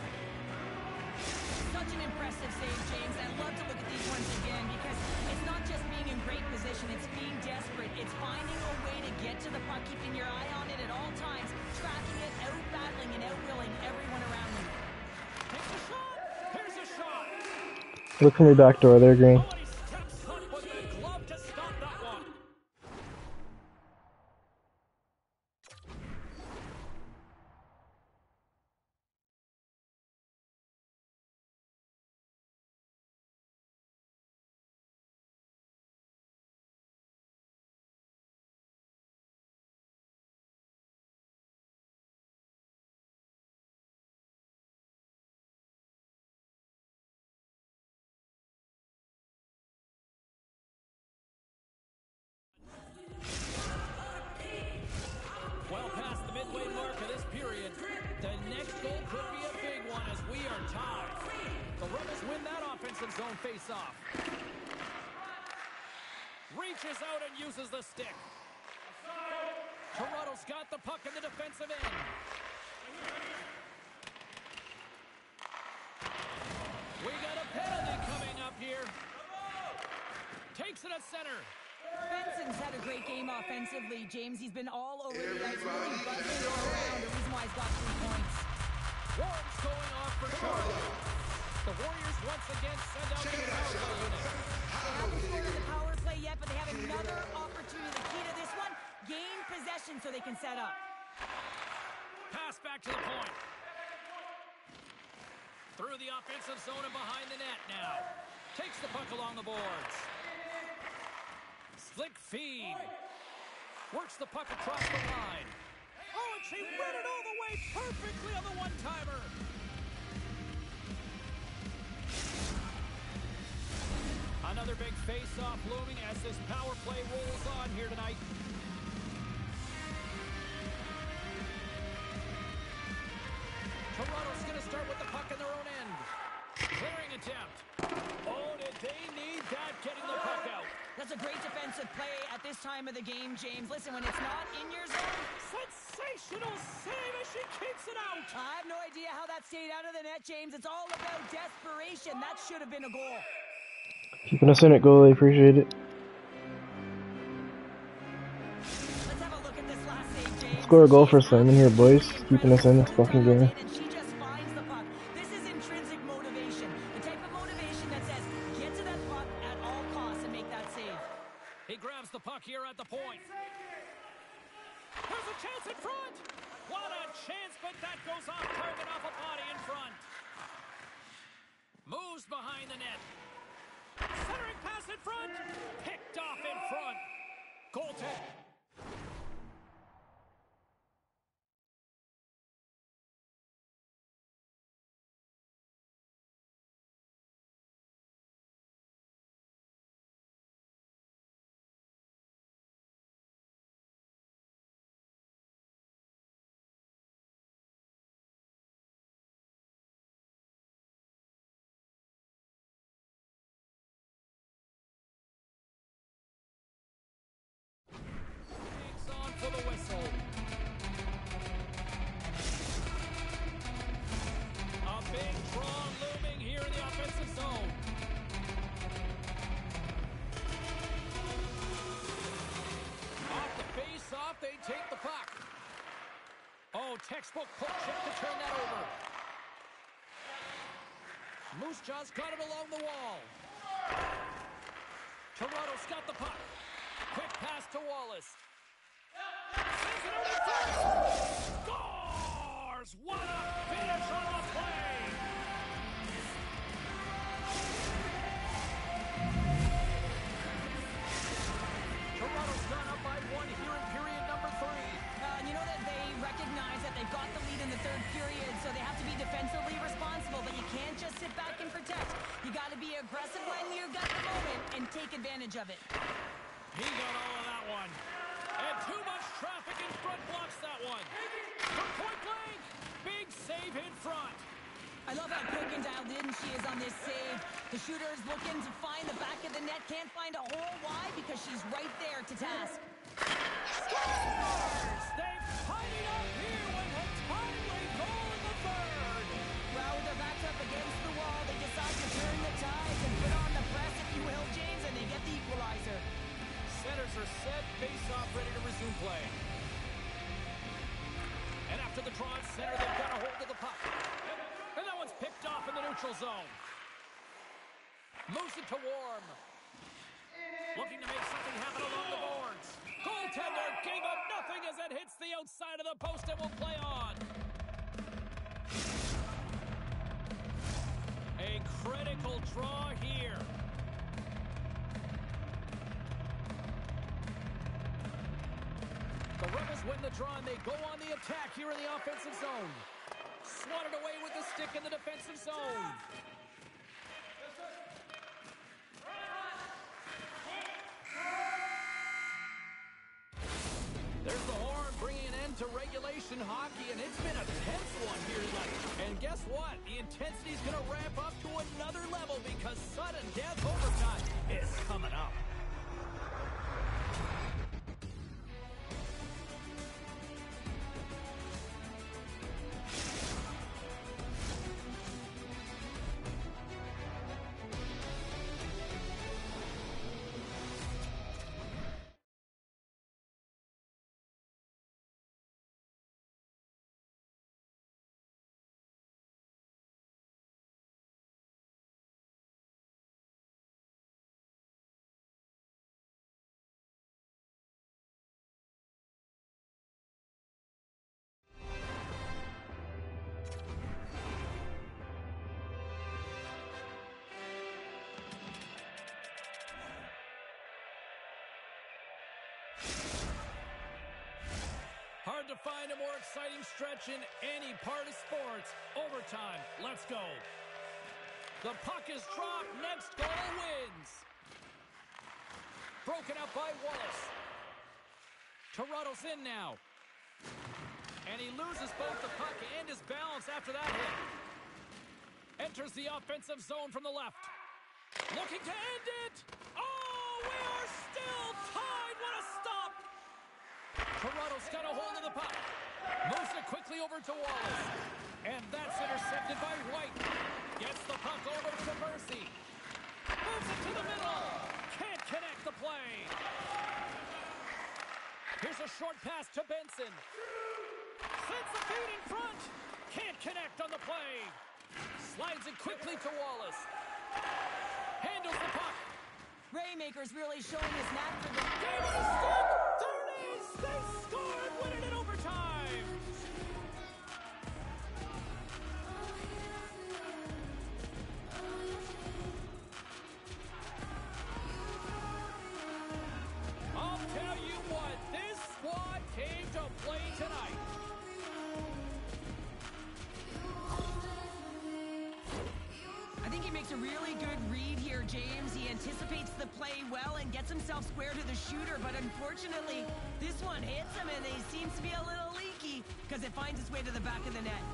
Such an impressive save, James. I love to look at these ones again because it's not just being in great position, it's being desperate. It's finding a way to get to the puck, keeping your eye on it at all times, tracking it, out-battling and out-willing everyone around him. Takes a shot. Here's a shot. Look for me back door there, Green. Oh, and he steps foot with the glove to stop that one. Well past the midway mark of this period, the next goal could be a big one as we are tied. The Rebels win that offensive zone face-off. Reaches out and uses the stick. Toronto's got the puck in the defensive end. We got a penalty coming up here. Takes it at center. Benson's had a great game offensively, James. He's been all over the ice, really buzzing all around. The reason why he's got 3 points. Warren's going off for Charlotte. The Warriors once again send out the power play unit. They haven't scored on the power play yet, but they have another opportunity. The key to this one, gain possession so they can set up. Pass back to the point. Through the offensive zone and behind the net now. Takes the puck along the boards. Slick feed. Works the puck across the line. Oh, and she read it all the way perfectly on the one-timer. Another big face-off looming as this power play rolls on here tonight. Toronto's going to start with the puck in their own end. Clearing attempt. Oh, did they need that getting the puck out? That's a great defensive play at this time of the game, James. Listen, when it's not in your zone, Sensational save as she keeps it out. I have no idea how that stayed out of the net, James. It's all about desperation. That should have been a goal. Keeping us in it, goalie. Appreciate it. Let's have a look at this last save, James. Score a goal for Simon here, boys. Keeping us in this fucking game. And she just finds the puck. This is intrinsic motivation. The type of motivation that says, get to that puck at all costs and make that save. He grabs the puck here at the point. There's a chance in front. What a chance, but that goes off target off a body in front. Moves behind the net. Centering pass in front. Picked off in front. Goaltend. Takes on for the whistle. A big draw looming here in the offensive zone. Off the face-off, they take the puck. Oh, textbook poke check to turn that over. Moose Jaw's got it along the wall. Toronto's got the puck. Quick pass to Wallace. Scores! What a finish on the play! Toronto's gone up by 1 here in period number 3. You know that they recognize that they've got the lead in the third period, so they have to be defensively responsible, but you can't just sit back and protect. You got to be aggressive when you've got the moment and take advantage of it. He got all of that one. And too much traffic in front blocks that one. From point blank, big save in front. I love how quick and dialed in she is on this save. The shooter is looking to find the back of the net, can't find a hole. Why? Because she's right there to task. Scores! They've tied it up here with a timely goal in the third. Well, with their backs up against the wall, they decide to turn the tides and put on the press, if you will, James, and they get the equalizer. Centers are set, face-off, ready to resume play. And after the draw at center, they've got a hold of the puck. And that one's picked off in the neutral zone. Moves it to Warm. Looking to make something happen along the boards. Goaltender gave up nothing as it hits the outside of the post and will play on. A critical draw here. The Rebels win the draw and they go on the attack here in the offensive zone. Swatted away with the stick in the defensive zone. There's the horn bringing an end to regulation hockey, and it's been a tense one here tonight. And guess what? The intensity's going to ramp up to another level because sudden death overtime is coming up. Hard to find a more exciting stretch in any part of sports. Overtime. Let's go. The puck is dropped. Next goal wins. Broken up by Wallace. Toronto's in now. And he loses both the puck and his balance after that hit. Enters the offensive zone from the left. Looking to end it. Oh, we are still tied. What a stop. Toronto's got a hold of the puck. Moves it quickly over to Wallace. And that's intercepted by White. Gets the puck over to Mercy. Moves it to the middle. Can't connect the play. Here's a short pass to Benson. Sends the feed in front. Can't connect on the play. Slides it quickly to Wallace. Handles the puck. Raymaker's really showing his knack for the Game on the stick. There it is. They score and win it in overtime. I'll tell you what, this squad came to play tonight. I think he makes a really good read here, James. He anticipates the play well and gets himself square to the shooter, but unfortunately, this one hits him and he seems to be a little leaky because it finds its way to the back of the net.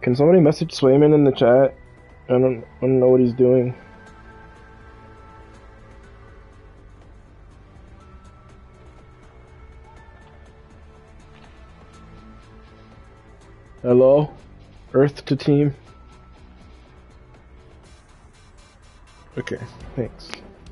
Can somebody message Swayman in the chat? I don't know what he's doing. Hello? Earth to team? Okay, thanks.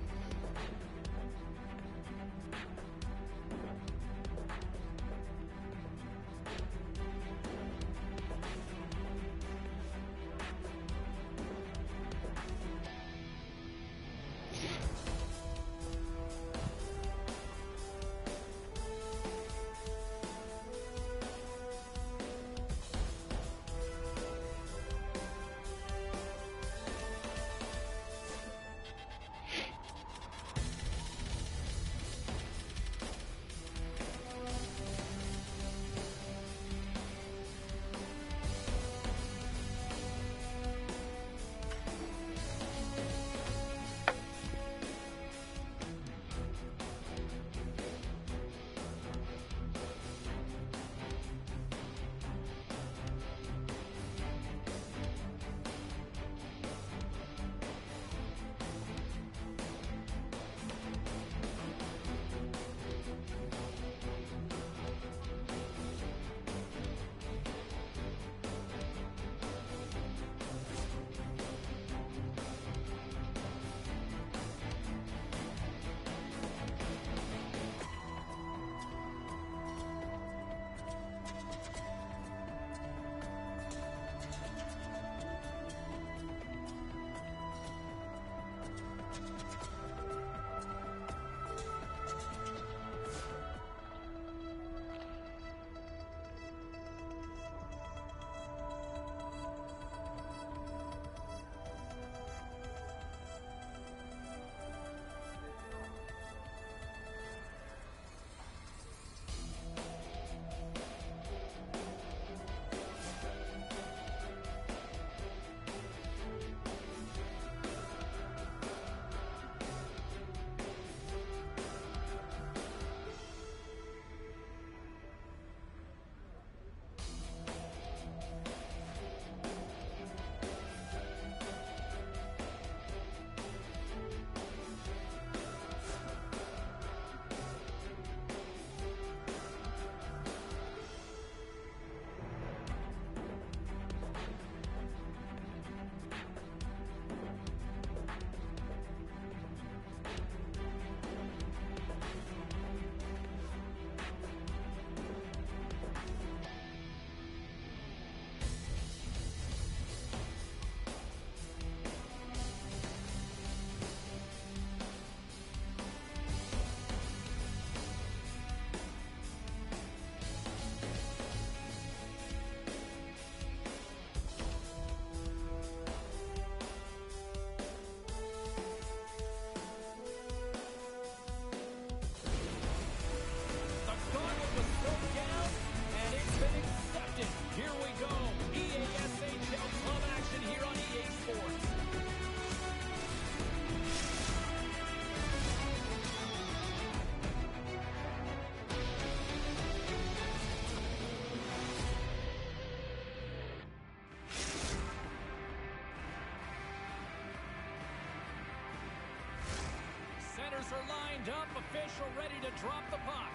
Are lined up, official ready to drop the puck.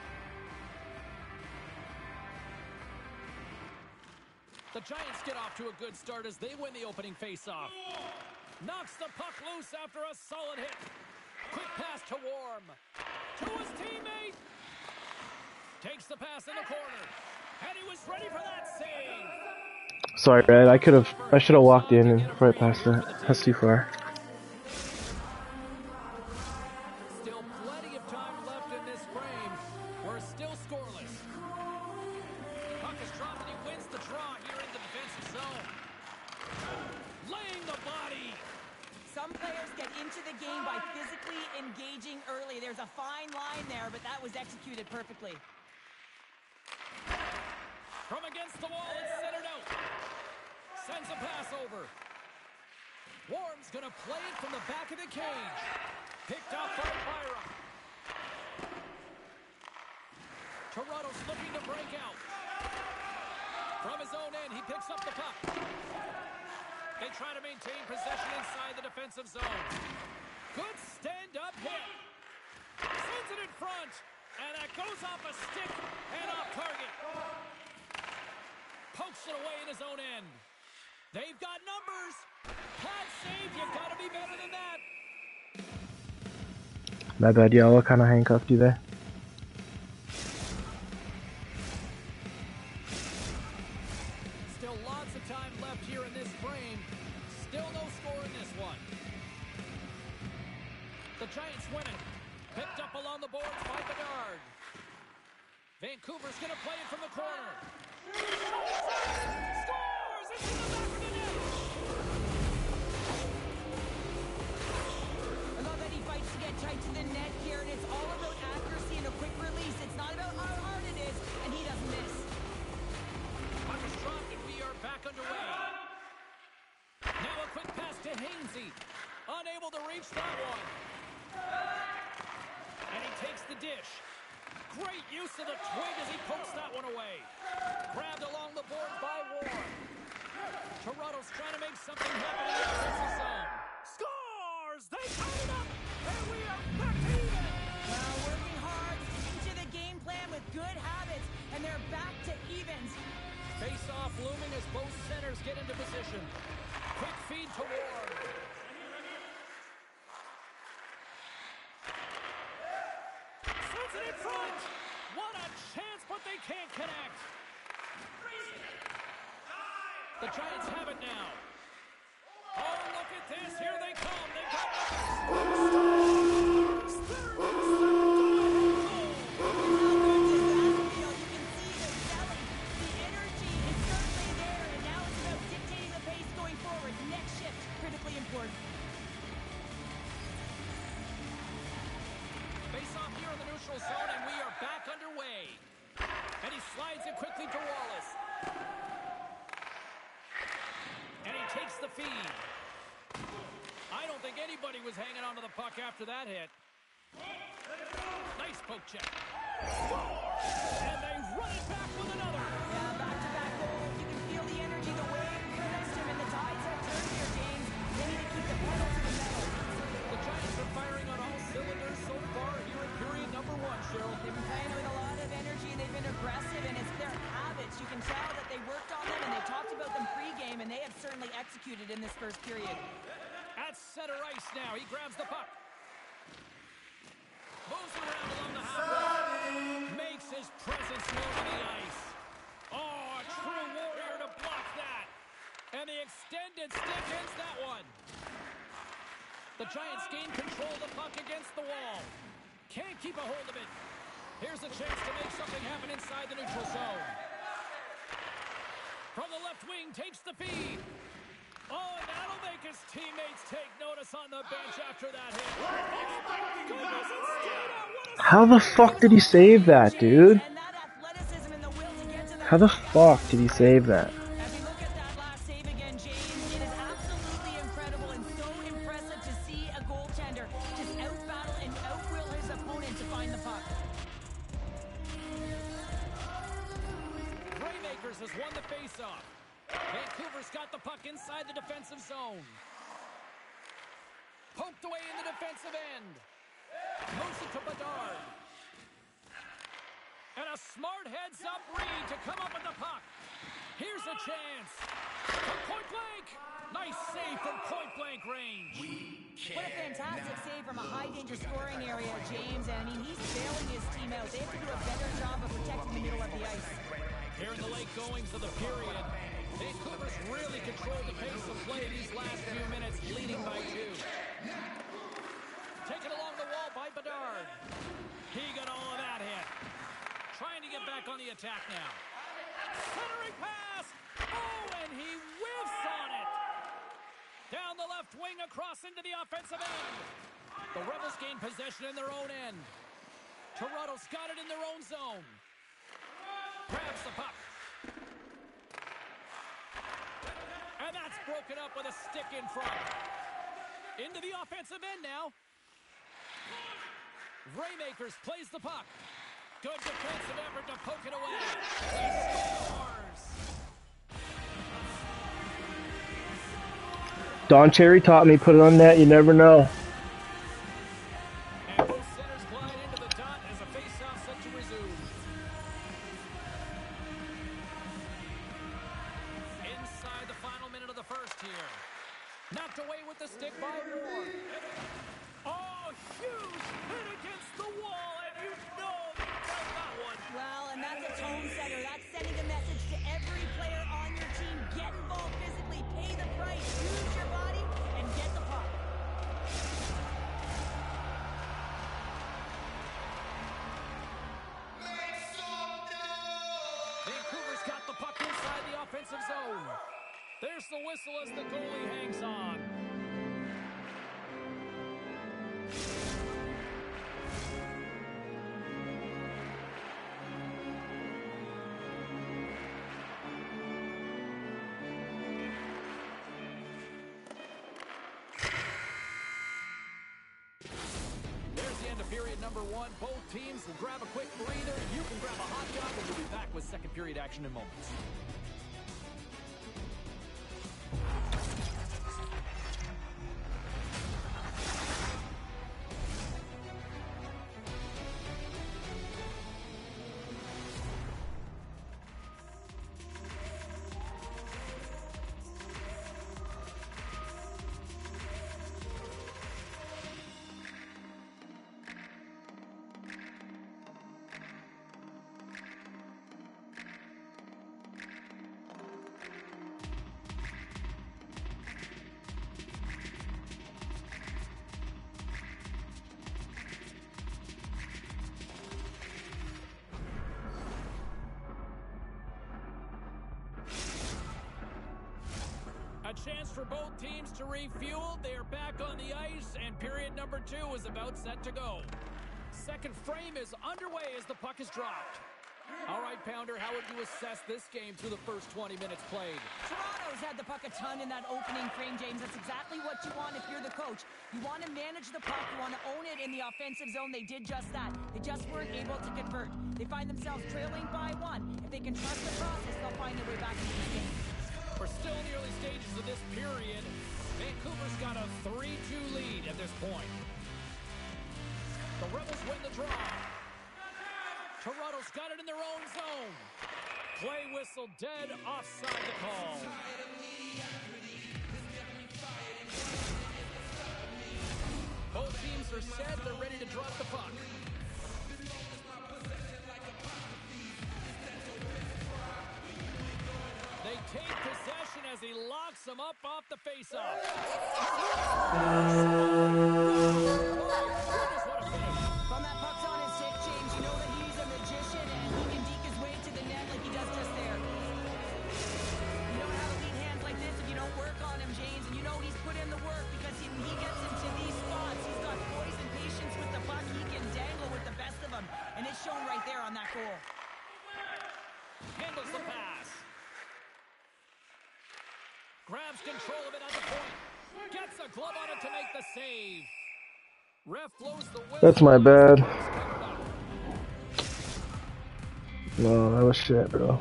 The Giants get off to a good start as they win the opening faceoff. Knocks the puck loose after a solid hit. Quick pass to Warm. To his teammate. Takes the pass in the corner. And he was ready for that save. Sorry, Red. I should have walked in and right past that. That's too far. Perfectly. From against the wall, it's centered out. Sends a pass over. Warm's gonna play it from the back of the cage. Picked up by Byram. Toronto's looking to break out. From his own end, he picks up the puck. They try to maintain possession inside the defensive zone. Good stand-up hit. Sends it in front. And that goes off a stick and off target. Pokes it away in his own end. They've got numbers. Pad save. You gotta be better than that. My bad, y'all. What kind of handcuffed you there? Still lots of time left here in this frame. Still no score in this one. The Giants win it. Picked up along the boards by Bedard. Vancouver's going to play it from the corner. Scores! It's in the back of the net! I love that he fights to get tight to the net here, and it's all about accuracy and a quick release. It's not about how hard it is, and he doesn't miss. Puck is dropped, and we are back underway. Now a quick pass to Hainsey. Unable to reach that one. And he takes the dish. Great use of the twig as he pokes that one away. Grabbed along the boards by Ward. Toronto's trying to make something happen in the offensive zone. Scores! They tie it up! And we are back to even! Well, working hard, sticking to the game plan with good habits, and they're back to evens. Face-off looming as both centers get into position. Quick feed to Ward. Sends it in front! What a chance, but they can't connect! The Giants have it now. Oh, look at this. Here they come. They got Stars! They're in the You can see the selling. The energy is certainly there, and now it's about dictating the pace going forward. Next shift, critically important. Face off here in the neutral zone, and we are back underway. And he slides it quickly to Wallace. And he takes the feed. I don't think anybody was hanging onto the puck after that hit. Nice poke check. And they run it back with another. Yeah, back-to-back goals. You can feel the energy, the wave next to him, and the tides have turned here, James. They need to keep the pedal to the metal. The Giants are firing on all cylinders so far here in period number one, Cheryl. They've been playing with a lot of energy. They've been aggressive, and it's their habits. You can tell that they worked on them, and they talked about them pre-game, and they have certainly executed in this first period. At center ice now. He grabs the puck. Moves around along the halfway. Makes his presence known on the ice. Oh, a true warrior to block that. And the extended stick ends that one. The Giants gain control of the puck against the wall. Can't keep a hold of it. Here's a chance to make something happen inside the neutral zone. From the left wing, takes the feed. Oh, and that'll make his teammates take notice on the bench after that hit. Oh, my goodness, it's Stino. What a How the fuck did he save that, dude? And that athleticism and the will to get to that. How the fuck did he save that? As we look at that last save again, James, it is absolutely incredible and so impressive to see a goaltender just out-battle and out-will his opponent to find the puck. Raymakers has won the faceoff. Vancouver's got the puck inside the defensive zone. Poked away in the defensive end. Moves it to Bedard. And a smart heads-up read to come up with the puck. Here's a chance. From point blank. Nice save from point blank range. What a fantastic save from a high-danger scoring area, James. And I mean, he's bailing his team out. They have to do a better job of protecting the middle of the ice. Here in the late goings of the period, Vancouver's really controlled the pace of play these last few minutes, leading by 2. Taken along the wall by Bedard. He got all of that hit. Trying to get back on the attack now. Centering pass. Oh, and he whiffs on it. Down the left wing, across into the offensive end. The Rebels gain possession in their own end. Toronto's got it in their own zone. Grabs the puck. And that's broken up with a stick in front. Into the offensive end now. Raymakers plays the puck. Good defensive effort to poke it away. He scores. Don Cherry taught me, put it on net, you never know. And both centers glide into the dot as a face-off set to resume. Inside the final minute of the first here. Knocked away with the stick by Ward. Oh, huge hit against the wall, and you know they got that one. Well, and that's a tone setter. That's sending a message to every player on your team. Get involved physically, pay the price, use your body, and get the puck. Vancouver's got the puck inside the offensive zone. There's the whistle as the goalie hangs on. There's the end of period number one. Both teams will grab a quick breather. You can grab a hot dog, and we'll be back with second period action in moments. A chance for both teams to refuel. They are back on the ice, and period number two is about set to go. Second frame is underway as the puck is dropped. All right, Pounder, how would you assess this game through the first 20 minutes played? Toronto's had the puck a ton in that opening frame, James. That's exactly what you want if you're the coach. You want to manage the puck. You want to own it in the offensive zone. They did just that. They just weren't able to convert. They find themselves trailing by one. If they can trust the process, they'll find their way back into the game. We're still in the early stages of this period. Vancouver's got a 3-2 lead at this point. The Rebels win the draw. Toronto's got it in their own zone. Play whistle dead, offside the call. Both teams are set. They're ready to drop the puck. They take possession as he locks them up off the faceoff. From that puck's on his stick, James, you know that he's a magician and he can deke his way to the net like he does just there. You don't have elite hands like this if you don't work on him, James, and you know he's put in the work because he gets into these spots. He's got poise and patience with the puck. He can dangle with the best of them, and it's shown right there on that goal. Handles the pass. Grabs control of it at the point. Gets a glove on it to make the save. Ref blows the whistle. That's my bad. No, that was shit, bro.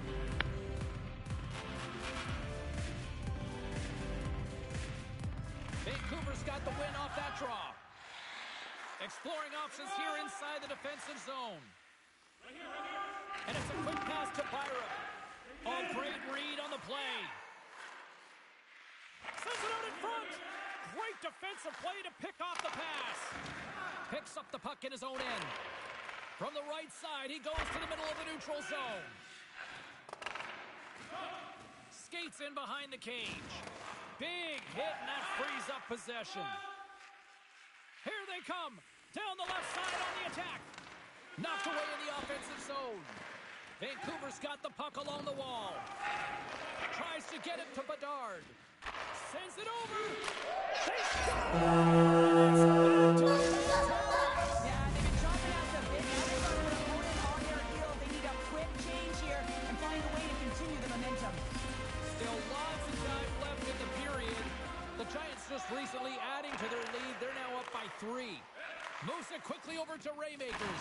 Vancouver's got the win off that draw. Exploring options here inside the defensive zone. And it's a quick pass to Byram. Oh, great read on the play. Sends it out in front. Great defensive play to pick off the pass. Picks up the puck in his own end. From the right side, he goes to the middle of the neutral zone. Skates in behind the cage. Big hit, and that frees up possession. Here they come. Down the left side on the attack. Knocked away in the offensive zone. Vancouver's got the puck along the wall. Tries to get it to Bedard. Sends it over. They score! Yeah, they've been dropping out a bit. Now they've got an opponent on their heels. They need a quick change here and find a way to continue the momentum. Still lots of time left in the period. The Giants just recently adding to their lead. They're now up by 3. Moves it quickly over to Raymakers.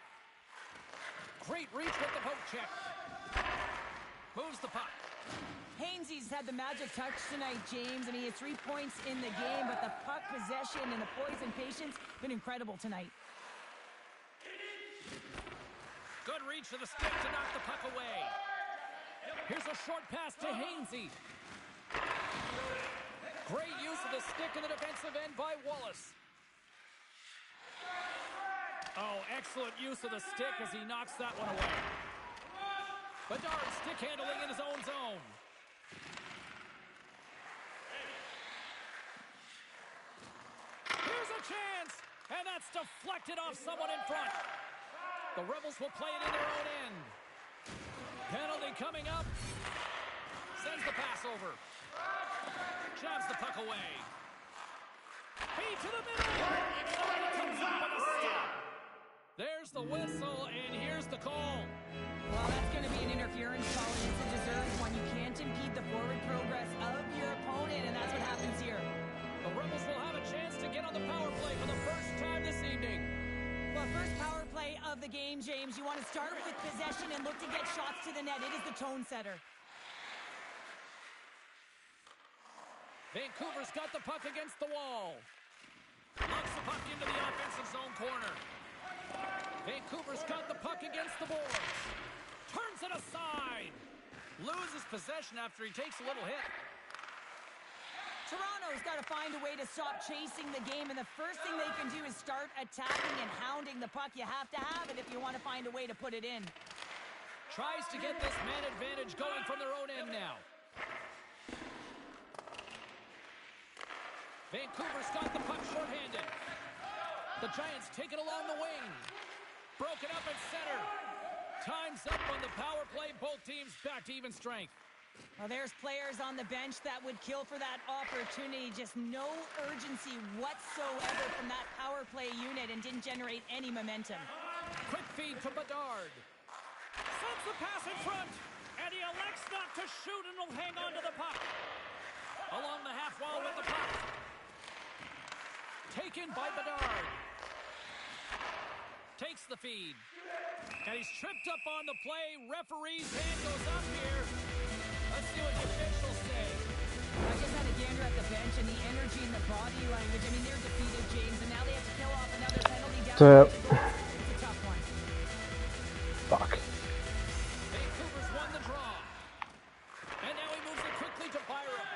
Great reach with the poke check. Moves the puck. Hainsey's had the magic touch tonight, James. I mean, he had 3 points in the game, but the puck possession and the poise and patience been incredible tonight. Good reach of the stick to knock the puck away. Here's a short pass to Hainsey. Great use of the stick in the defensive end by Wallace. Oh, excellent use of the stick as he knocks that one away. Bedard stick handling in his own zone. Here's a chance, and that's deflected off someone in front. The Rebels will play it in their own end. Penalty coming up. Sends the pass over. Jabs the puck away. Feed to the middle. Somebody comes up with a stop. There's the whistle, and here's the call. Well, that's going to be an interference call, and it's a deserved one. You can't impede the forward progress of your opponent, and that's what happens here. The Rebels will have a chance to get on the power play for the first time this evening. Well, first power play of the game, James. You want to start with possession and look to get shots to the net. It is the tone setter. Vancouver's got the puck against the wall. Knocks the puck into the offensive zone corner. Vancouver's got the puck against the boards. Turns it aside. Loses possession after he takes a little hit. Toronto's got to find a way to stop chasing the game, and the first thing they can do is start attacking and hounding the puck. You have to have it if you want to find a way to put it in. Tries to get this man advantage going from their own end now. Vancouver's got the puck shorthanded. The Giants take it along the wing. Broken up at center. Time's up on the power play. Both teams back to even strength. Well, there's players on the bench that would kill for that opportunity. Just no urgency whatsoever from that power play unit and didn't generate any momentum. Quick feed to Bedard. Sends the pass in front. And he elects not to shoot and will hang on to the puck. Along the half wall with the puck. Taken by Bedard. Takes the feed. And he's tripped up on the play. Referee's hand goes up here. Let's see what the officials say. I just had a gander at the bench, and the energy and the body language. I mean, they're defeated, James, and now they have to kill off another penalty down. It's a tough one. Fuck. Vancouver's won the draw. And now he moves it quickly to Byram.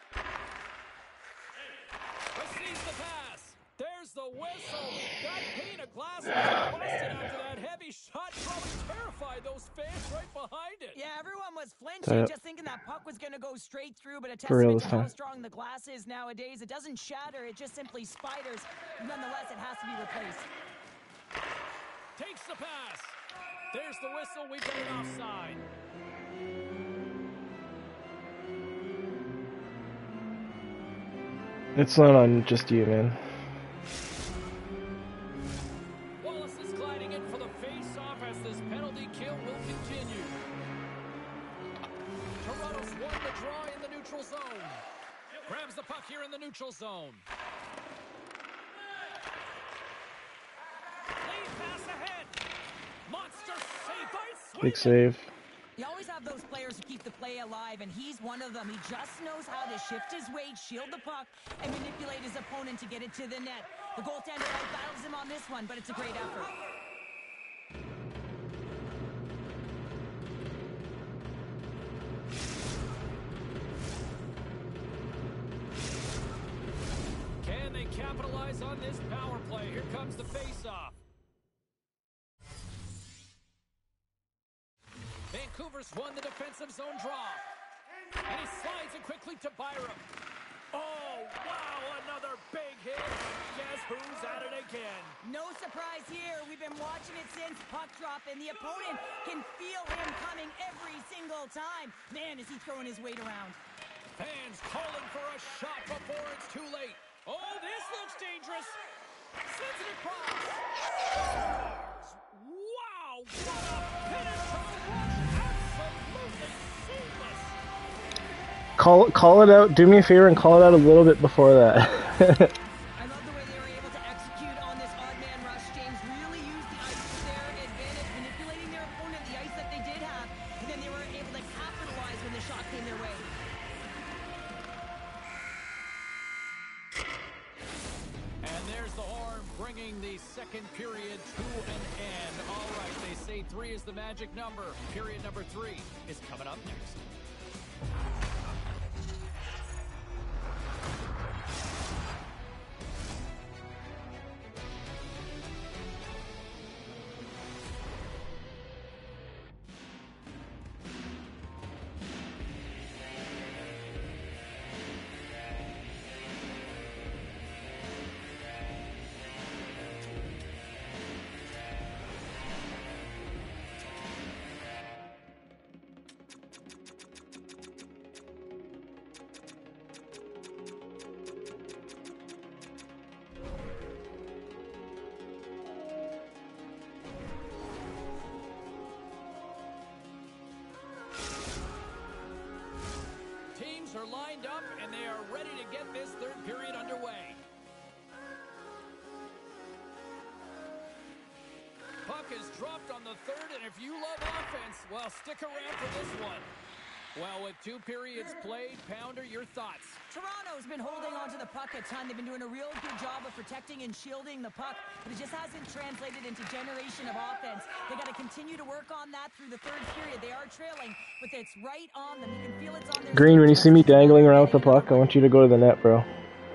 Receives the pass. There's the whistle. That pane of glass was busted after that heavy shot. Probably terrified those fans right behind it. Yeah, everyone was flinching, just thinking that puck was going to go straight through, but a real testament to this how time. strong the glass is nowadays. It doesn't shatter, it just simply spiders. Nonetheless, it has to be replaced. Takes the pass. There's the whistle. We've got an offside. It's not on just you, man. Wallace is gliding in for the face-off as this penalty kill will continue. Toronto's won the draw in the neutral zone. Grabs the puck here in the neutral zone. Lead pass ahead. Monster save by Sweden. Big save. You always have those players who keep the play alive, and he's one of them. He just knows how to shift his weight, shield the puck, and manipulate his opponent to get it to the net. The goaltender battles him on this one, but it's a great effort. Can they capitalize on this power play? Here comes the face-off. Vancouver's won the defensive zone draw. And he slides it quickly to Byram. Oh, wow, another big hit. Guess who's at it again? No surprise here. We've been watching it since puck drop, and the opponent can feel him coming every single time. Man, is he throwing his weight around. Fans calling for a shot before it's too late. Oh, this looks dangerous. Sends it across. Wow, what a penetrating rush. Absolutely seamless. Call it out. Do me a favor and call it out a little bit before that. I love the way they were able to execute on this odd man rush. James really used the ice to their advantage, manipulating their opponent, the ice that they did have, and then they were able to capitalize when the shot came their way. the second period to an end. All right, they say 3 is the magic number. Period number 3 is coming up next. Are lined up and they are ready to get this third period underway. Puck is dropped on the third, and if you love offense, well, stick around for this one. Well, with 2 periods played, Pounder, your thoughts? Toronto's been holding on to the puck a ton. They've been doing a real good job of protecting and shielding the puck, but it just hasn't translated into generation of offense. They got to continue to work on that through the third period. They are trailing, but it's right on them. You can feel it's on their... Green, when you see me dangling around with the puck, I want you to go to the net, bro.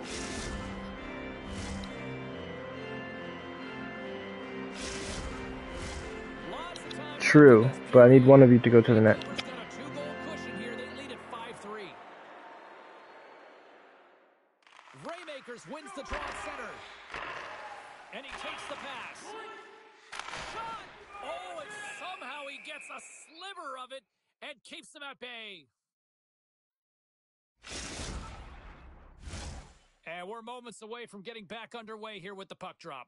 True, but I need one of you to go to the net. Wins the draw at center. And he takes the pass. Shot! Oh, and somehow he gets a sliver of it and keeps them at bay. And we're moments away from getting back underway here with the puck drop.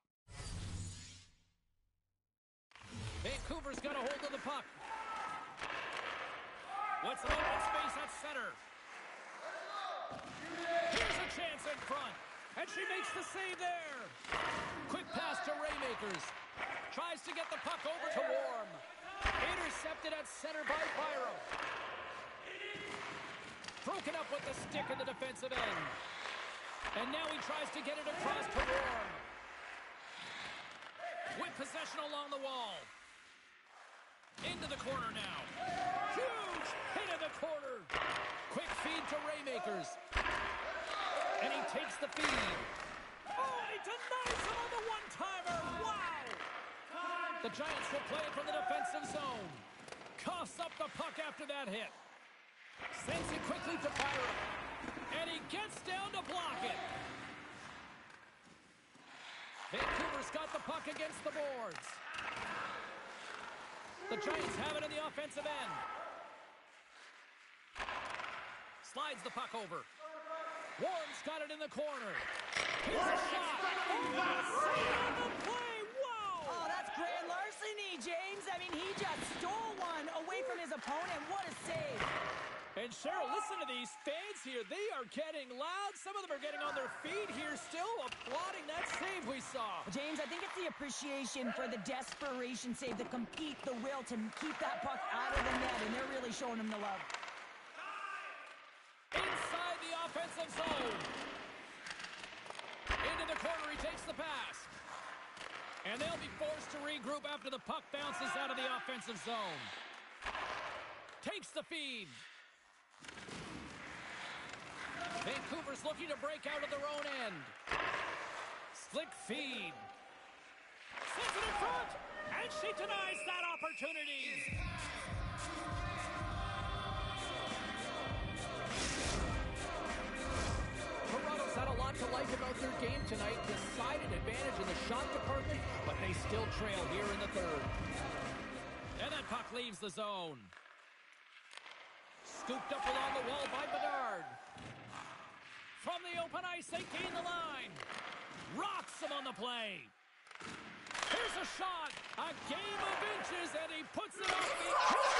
Vancouver's got a hold of the puck. What's an open space at center? Here's a chance in front. And she makes the save there. Quick pass to Raymakers. Tries to get the puck over to Warm. Intercepted at center by Byram. Broken up with the stick in the defensive end. And now he tries to get it across to Warm. With possession along the wall. Into the corner now. Huge hit in the corner. Quick feed to Raymakers. And he takes the feed. Oh, and he denies him on the one-timer. Wow! The Giants will play it from the defensive zone. Coughs up the puck after that hit. Sends it quickly to Byram. And he gets down to block it. Vancouver's got the puck against the boards. The Giants have it in the offensive end. Slides the puck over. Warren's got it in the corner. Here's a shot. Oh, on the play. Wow. Oh, that's grand larceny, James. I mean, he just stole one away from his opponent. What a save. And Cheryl, listen to these fans here. They are getting loud. Some of them are getting on their feet here, still applauding that save we saw. James, I think it's the appreciation for the desperation save, the compete, the will to keep that puck out of the net, and they're really showing him the love. Inside the offensive zone. Into the corner, he takes the pass. And they'll be forced to regroup after the puck bounces out of the offensive zone. Takes the feed. Vancouver's looking to break out of their own end. Slick feed. Sends it in front. And she denies that opportunity. Toronto's had a lot to like about their game tonight. Decided advantage in the shot department, but they still trail here in the third. And that puck leaves the zone. Scooped up along the wall by Bedard. From the open ice, they gain the line. Rocks him on the play. Here's a shot. A game of inches, and he puts it off the...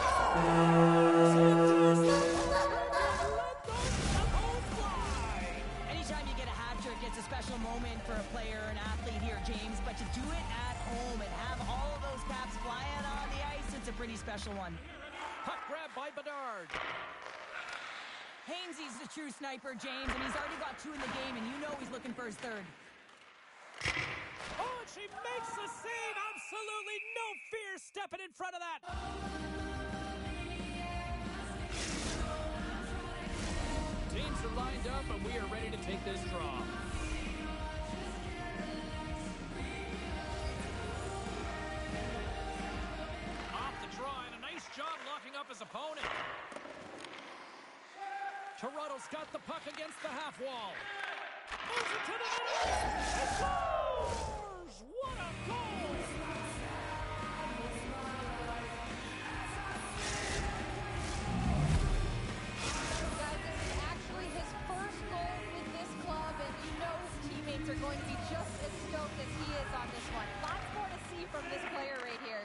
Anytime you get a hat trick, it's a special moment for a player, an athlete here, James. But to do it at home and have all of those caps flying on the ice, it's a pretty special one. Puck grab by Bedard. Hainsey's the true sniper, James, and he's already got 2 in the game, and you know he's looking for his third. Oh, and She makes the save. Absolutely no fear stepping in front of that. Teams are lined up, and we are ready to take this draw. Off the draw, and a nice job locking up his opponent. Toronto's got the puck against the half wall. Moves it to the middle. It scores! What a goal! Guys, this is actually his first goal with this club, and you know his teammates are going to be just as stoked as he is on this one. Lots more to see from this player right here.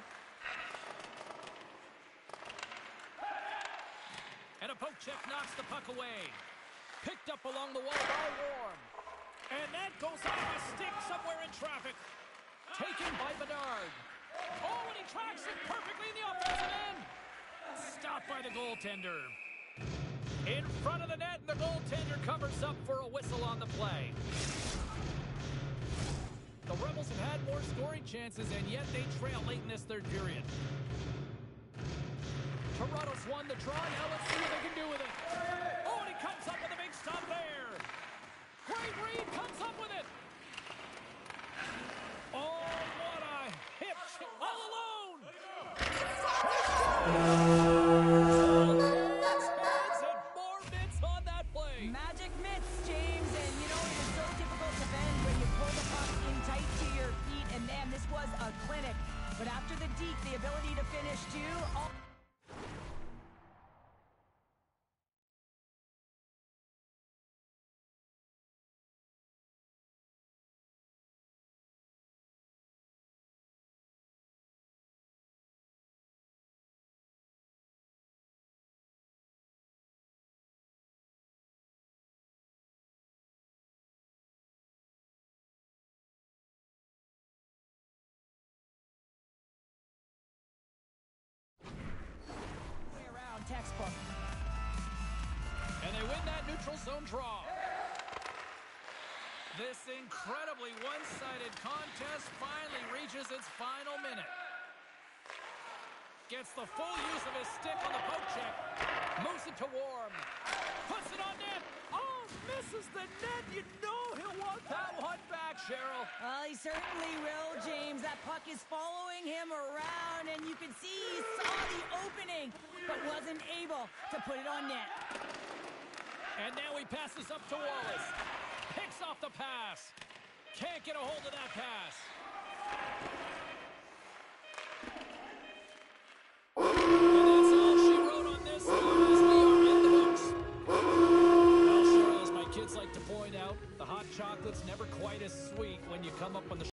And a poke check knocks the puck away. Picked up along the wall by Warm. And that goes off a stick somewhere in traffic. Taken by Bedard. Oh, and he tracks it perfectly in the offensive end. Stopped by the goaltender. In front of the net, and the goaltender covers up for a whistle on the play. The Rebels have had more scoring chances, and yet they trail late in this third period. Toronto's won the draw. Now let's see what they can do with it. Oh, and he comes up with a big stop there. Great read, comes up with it. Oh, what a hit. All alone. And more mitts on that play. Magic mitts, James, and you know it is so difficult to bend when you pull the puck in tight to your feet, and man, this was a clinic. But after the deke, the ability to finish too. Textbook. And they win that neutral zone draw. This incredibly one-sided contest finally reaches its final minute. Gets the full use of his stick on the poke check. Moves it to Warm. Puts it on net. Oh, misses the net. You know he'll want that one back, Cheryl. Well, he certainly will, James. That puck is following him around, and you can see he saw the opening, but wasn't able to put it on net. And now he passes up to Wallace. Picks off the pass. Can't get a hold of that pass. And that's all she wrote on this one as we are in the books. Well, Cheryl, as my kids like to point out, the hot chocolate's never quite as sweet when you come up on the